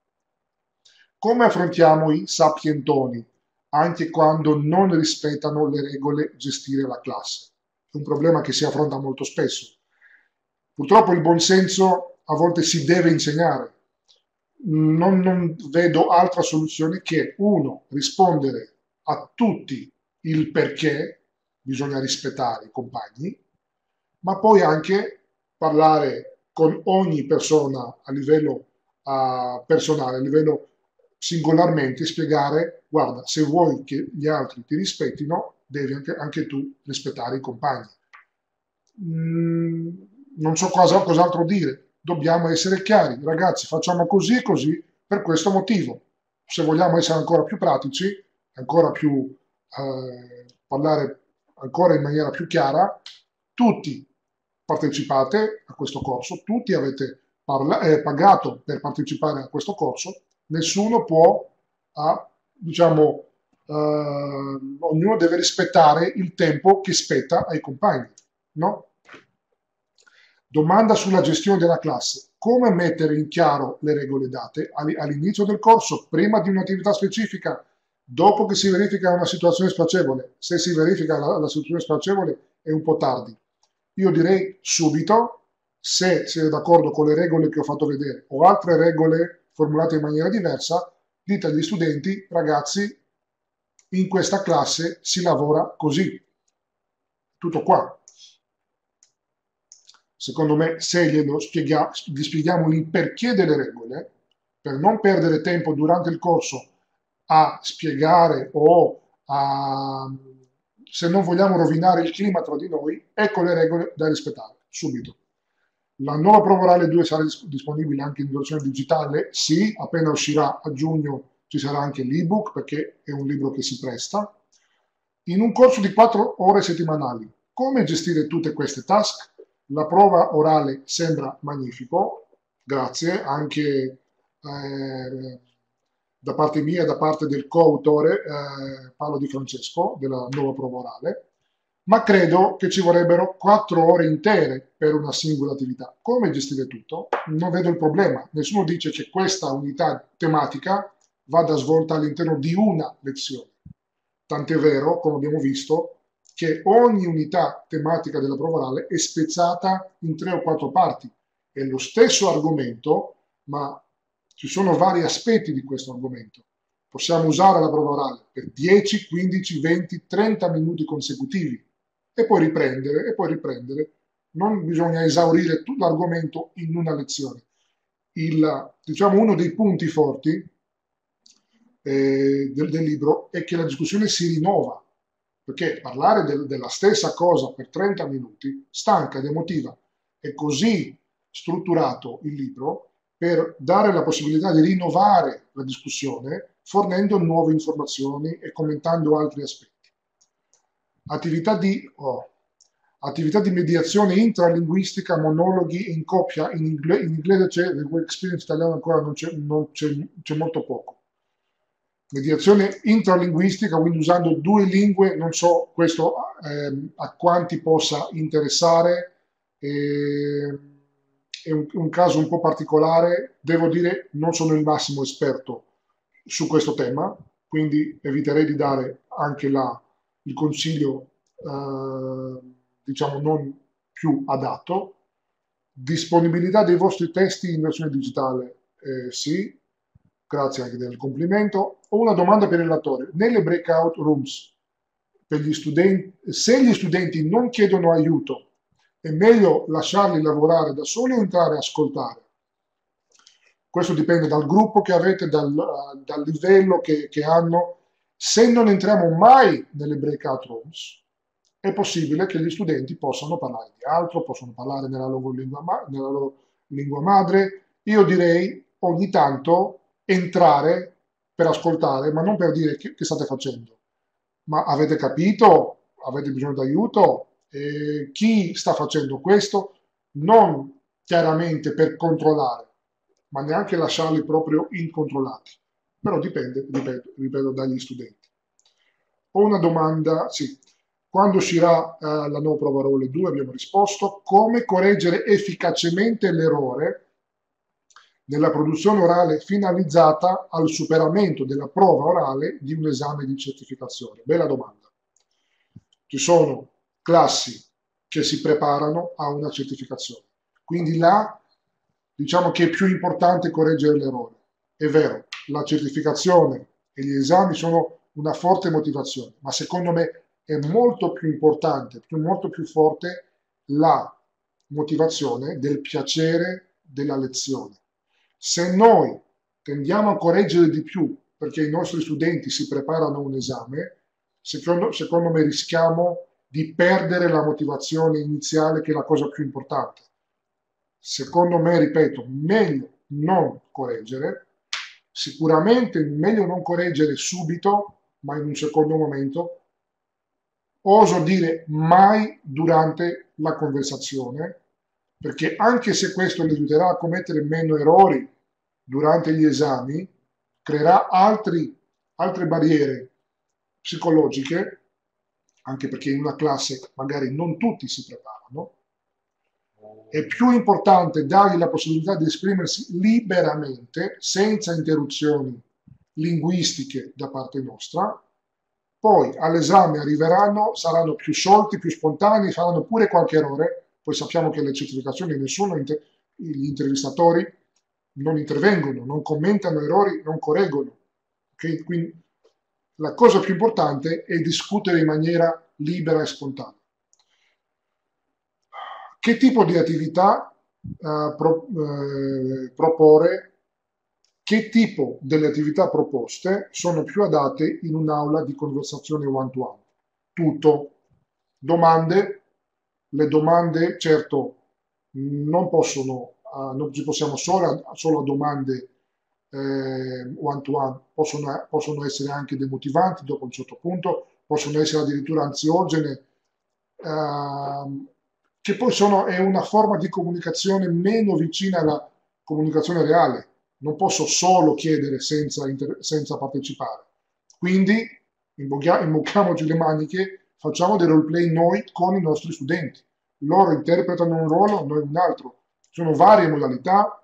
Come affrontiamo i sapientoni anche quando non rispettano le regole gestire la classe? È un problema che si affronta molto spesso. Purtroppo il buonsenso a volte si deve insegnare. Non, non vedo altra soluzione che, uno, rispondere a tutti il perché bisogna rispettare i compagni, ma poi anche parlare con ogni persona a livello uh, personale, a livello singolarmente, spiegare, guarda, se vuoi che gli altri ti rispettino, devi anche, anche tu rispettare i compagni. Mm, non so cosa, cos'altro dire, dobbiamo essere chiari, ragazzi, facciamo così e così per questo motivo. Se vogliamo essere ancora più pratici, ancora più eh, parlare ancora in maniera più chiara, tutti partecipate a questo corso, tutti avete parla- eh, pagato per partecipare a questo corso, nessuno può, ah, diciamo, eh, ognuno deve rispettare il tempo che spetta ai compagni, no? Domanda sulla gestione della classe. Come mettere in chiaro le regole date all'inizio del corso, prima di un'attività specifica, dopo che si verifica una situazione spiacevole? Se si verifica la, la situazione spiacevole è un po' tardi. Io direi subito, se siete d'accordo con le regole che ho fatto vedere o altre regole formulate in maniera diversa, dite agli studenti, ragazzi, in questa classe si lavora così. Tutto qua. Secondo me, se glielo spiega, gli spieghiamo il perché delle regole, per non perdere tempo durante il corso a spiegare o a, se non vogliamo rovinare il clima tra di noi, ecco le regole da rispettare, subito. La nuova prova orale due sarà disponibile anche in versione digitale? Sì, appena uscirà a giugno ci sarà anche l'ebook perché è un libro che si presta. In un corso di quattro ore settimanali, come gestire tutte queste task? La prova orale sembra magnifico, grazie, anche eh, da parte mia e da parte del coautore eh, Paolo Di Francesco della nuova prova orale, ma credo che ci vorrebbero quattro ore intere per una singola attività. Come gestire tutto? Non vedo il problema. Nessuno dice che questa unità tematica vada svolta all'interno di una lezione. Tant'è vero, come abbiamo visto, che ogni unità tematica della prova orale è spezzata in tre o quattro parti. È lo stesso argomento, ma ci sono vari aspetti di questo argomento. Possiamo usare la prova orale per dieci, quindici, venti, trenta minuti consecutivi e poi riprendere, e poi riprendere. Non bisogna esaurire tutto l'argomento in una lezione. Il, diciamo, uno dei punti forti eh, del, del libro è che la discussione si rinnova, perché parlare del, della stessa cosa per trenta minuti stanca ed emotiva. È così strutturato il libro per dare la possibilità di rinnovare la discussione fornendo nuove informazioni e commentando altri aspetti. Attività di, oh, attività di mediazione intralinguistica, monologhi in coppia, in, ingle, in inglese c'è, nel Work Experience italiano ancora non c'è, non c'è, c'è molto poco. Mediazione intralinguistica, quindi usando due lingue, non so questo eh, a quanti possa interessare, eh, è un, un caso un po' particolare, devo dire non sono il massimo esperto su questo tema, quindi eviterei di dare anche la, il consiglio eh, diciamo non più adatto. Disponibilità dei vostri testi in versione digitale, eh, sì, grazie anche del complimento. Ho una domanda per il relatore. Nelle breakout rooms, per gli studenti, se gli studenti non chiedono aiuto, è meglio lasciarli lavorare da soli o entrare a ascoltare? Questo dipende dal gruppo che avete, dal, dal livello che, che hanno. Se non entriamo mai nelle breakout rooms, è possibile che gli studenti possano parlare di altro, possono parlare nella loro lingua, nella loro lingua madre. Io direi ogni tanto entrare per ascoltare, ma non per dire che, che state facendo. Ma avete capito? Avete bisogno d'aiuto? Eh, chi sta facendo questo? Non chiaramente per controllare, ma neanche lasciarli proprio incontrollati. Però dipende, ripeto, ripeto dagli studenti. Ho una domanda, sì. Quando uscirà eh, la nuova prova orale due? Abbiamo risposto. Come correggere efficacemente l'errore nella produzione orale finalizzata al superamento della prova orale di un esame di certificazione? Bella domanda. Ci sono classi che si preparano a una certificazione, quindi là diciamo che è più importante correggere l'errore. È vero, la certificazione e gli esami sono una forte motivazione, ma secondo me è molto più importante, più, molto più forte la motivazione del piacere della lezione. Se noi tendiamo a correggere di più perché i nostri studenti si preparano a un esame, secondo, secondo me rischiamo di perdere la motivazione iniziale, che è la cosa più importante. Secondo me, ripeto, meglio non correggere, sicuramente meglio non correggere subito, ma in un secondo momento. Oso dire mai durante la conversazione, perché anche se questo le aiuterà a commettere meno errori durante gli esami, creerà altri, altre barriere psicologiche, anche perché in una classe magari non tutti si preparano. È più importante dargli la possibilità di esprimersi liberamente, senza interruzioni linguistiche da parte nostra. Poi all'esame arriveranno, saranno più sciolti, più spontanei, faranno pure qualche errore. Poi sappiamo che le certificazioni nessuno, gli intervistatori non intervengono, non commentano errori, non correggono. Okay? Quindi la cosa più importante è discutere in maniera libera e spontanea. Che tipo di attività eh, pro, eh, proporre? Che tipo delle attività proposte sono più adatte in un'aula di conversazione one-to-one? Tutto. Domande. Le domande, certo, non possono, uh, non ci possiamo solo, solo a domande eh, one-to-one, possono, possono essere anche demotivanti dopo un certo punto, possono essere addirittura ansiogene, uh, che poi sono, è una forma di comunicazione meno vicina alla comunicazione reale. Non posso solo chiedere senza, senza partecipare. Quindi imbocchiamoci le maniche, facciamo dei roleplay noi con i nostri studenti. Loro interpretano un ruolo, noi un altro. Ci sono varie modalità,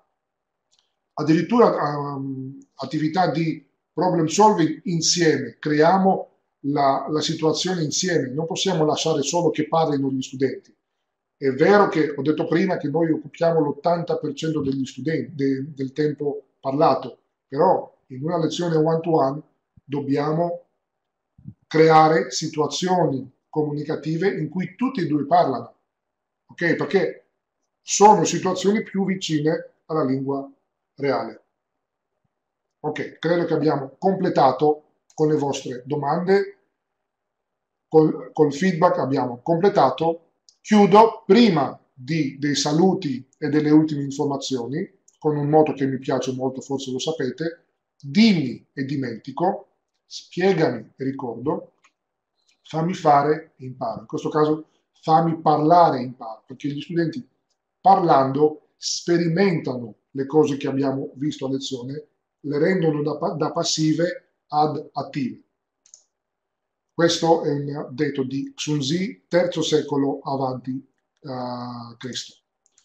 addirittura um, attività di problem solving insieme. Creiamo la, la situazione insieme, non possiamo lasciare solo che parlino gli studenti. È vero che ho detto prima che noi occupiamo l'ottanta per cento degli studenti, de- del tempo parlato, però in una lezione one-to-one dobbiamo creare situazioni comunicative in cui tutti e due parlano, ok? Perché sono situazioni più vicine alla lingua reale. Ok, credo che abbiamo completato con le vostre domande, col, col feedback abbiamo completato. Chiudo prima di, dei saluti e delle ultime informazioni con un motto che mi piace molto, forse lo sapete: dimmi e dimentico, spiegami e ricordo, fammi fare e imparo. In questo caso fammi parlare e imparo, perché gli studenti parlando sperimentano le cose che abbiamo visto a lezione, le rendono da, da passive ad attive. Questo è un detto di Xunzi, terzo secolo avanti uh, Cristo.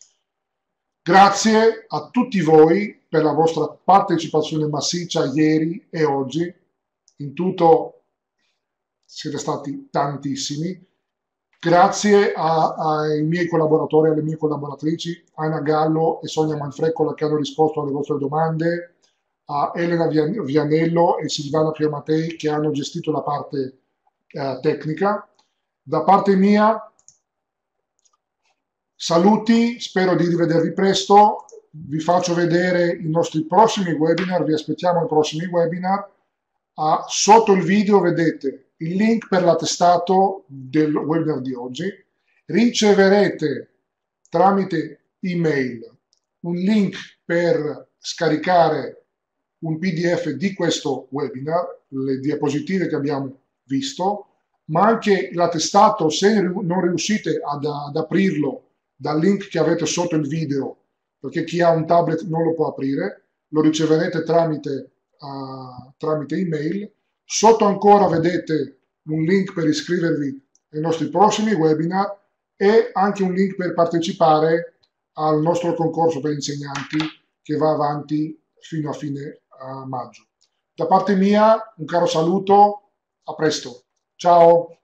Grazie a tutti voi per la vostra partecipazione massiccia ieri e oggi. In tutto siete stati tantissimi. Grazie a, ai miei collaboratori e alle mie collaboratrici, Anna Gallo e Sonia Manfrecola, che hanno risposto alle vostre domande, a Elena Vianello e Silvana Piematei, che hanno gestito la parte eh, tecnica. Da parte mia, saluti, spero di rivedervi presto. Vi faccio vedere i nostri prossimi webinar, vi aspettiamo ai prossimi webinar. Ah, sotto il video vedete il link per l'attestato del webinar di oggi. Riceverete tramite email un link per scaricare un P D F di questo webinar, le diapositive che abbiamo visto, ma anche l'attestato, se non riuscite ad, ad aprirlo dal link che avete sotto il video, perché chi ha un tablet non lo può aprire, lo riceverete tramite, uh, tramite email. Sotto ancora vedete un link per iscrivervi ai nostri prossimi webinar e anche un link per partecipare al nostro concorso per insegnanti che va avanti fino a fine uh, maggio. Da parte mia un caro saluto, a presto, ciao!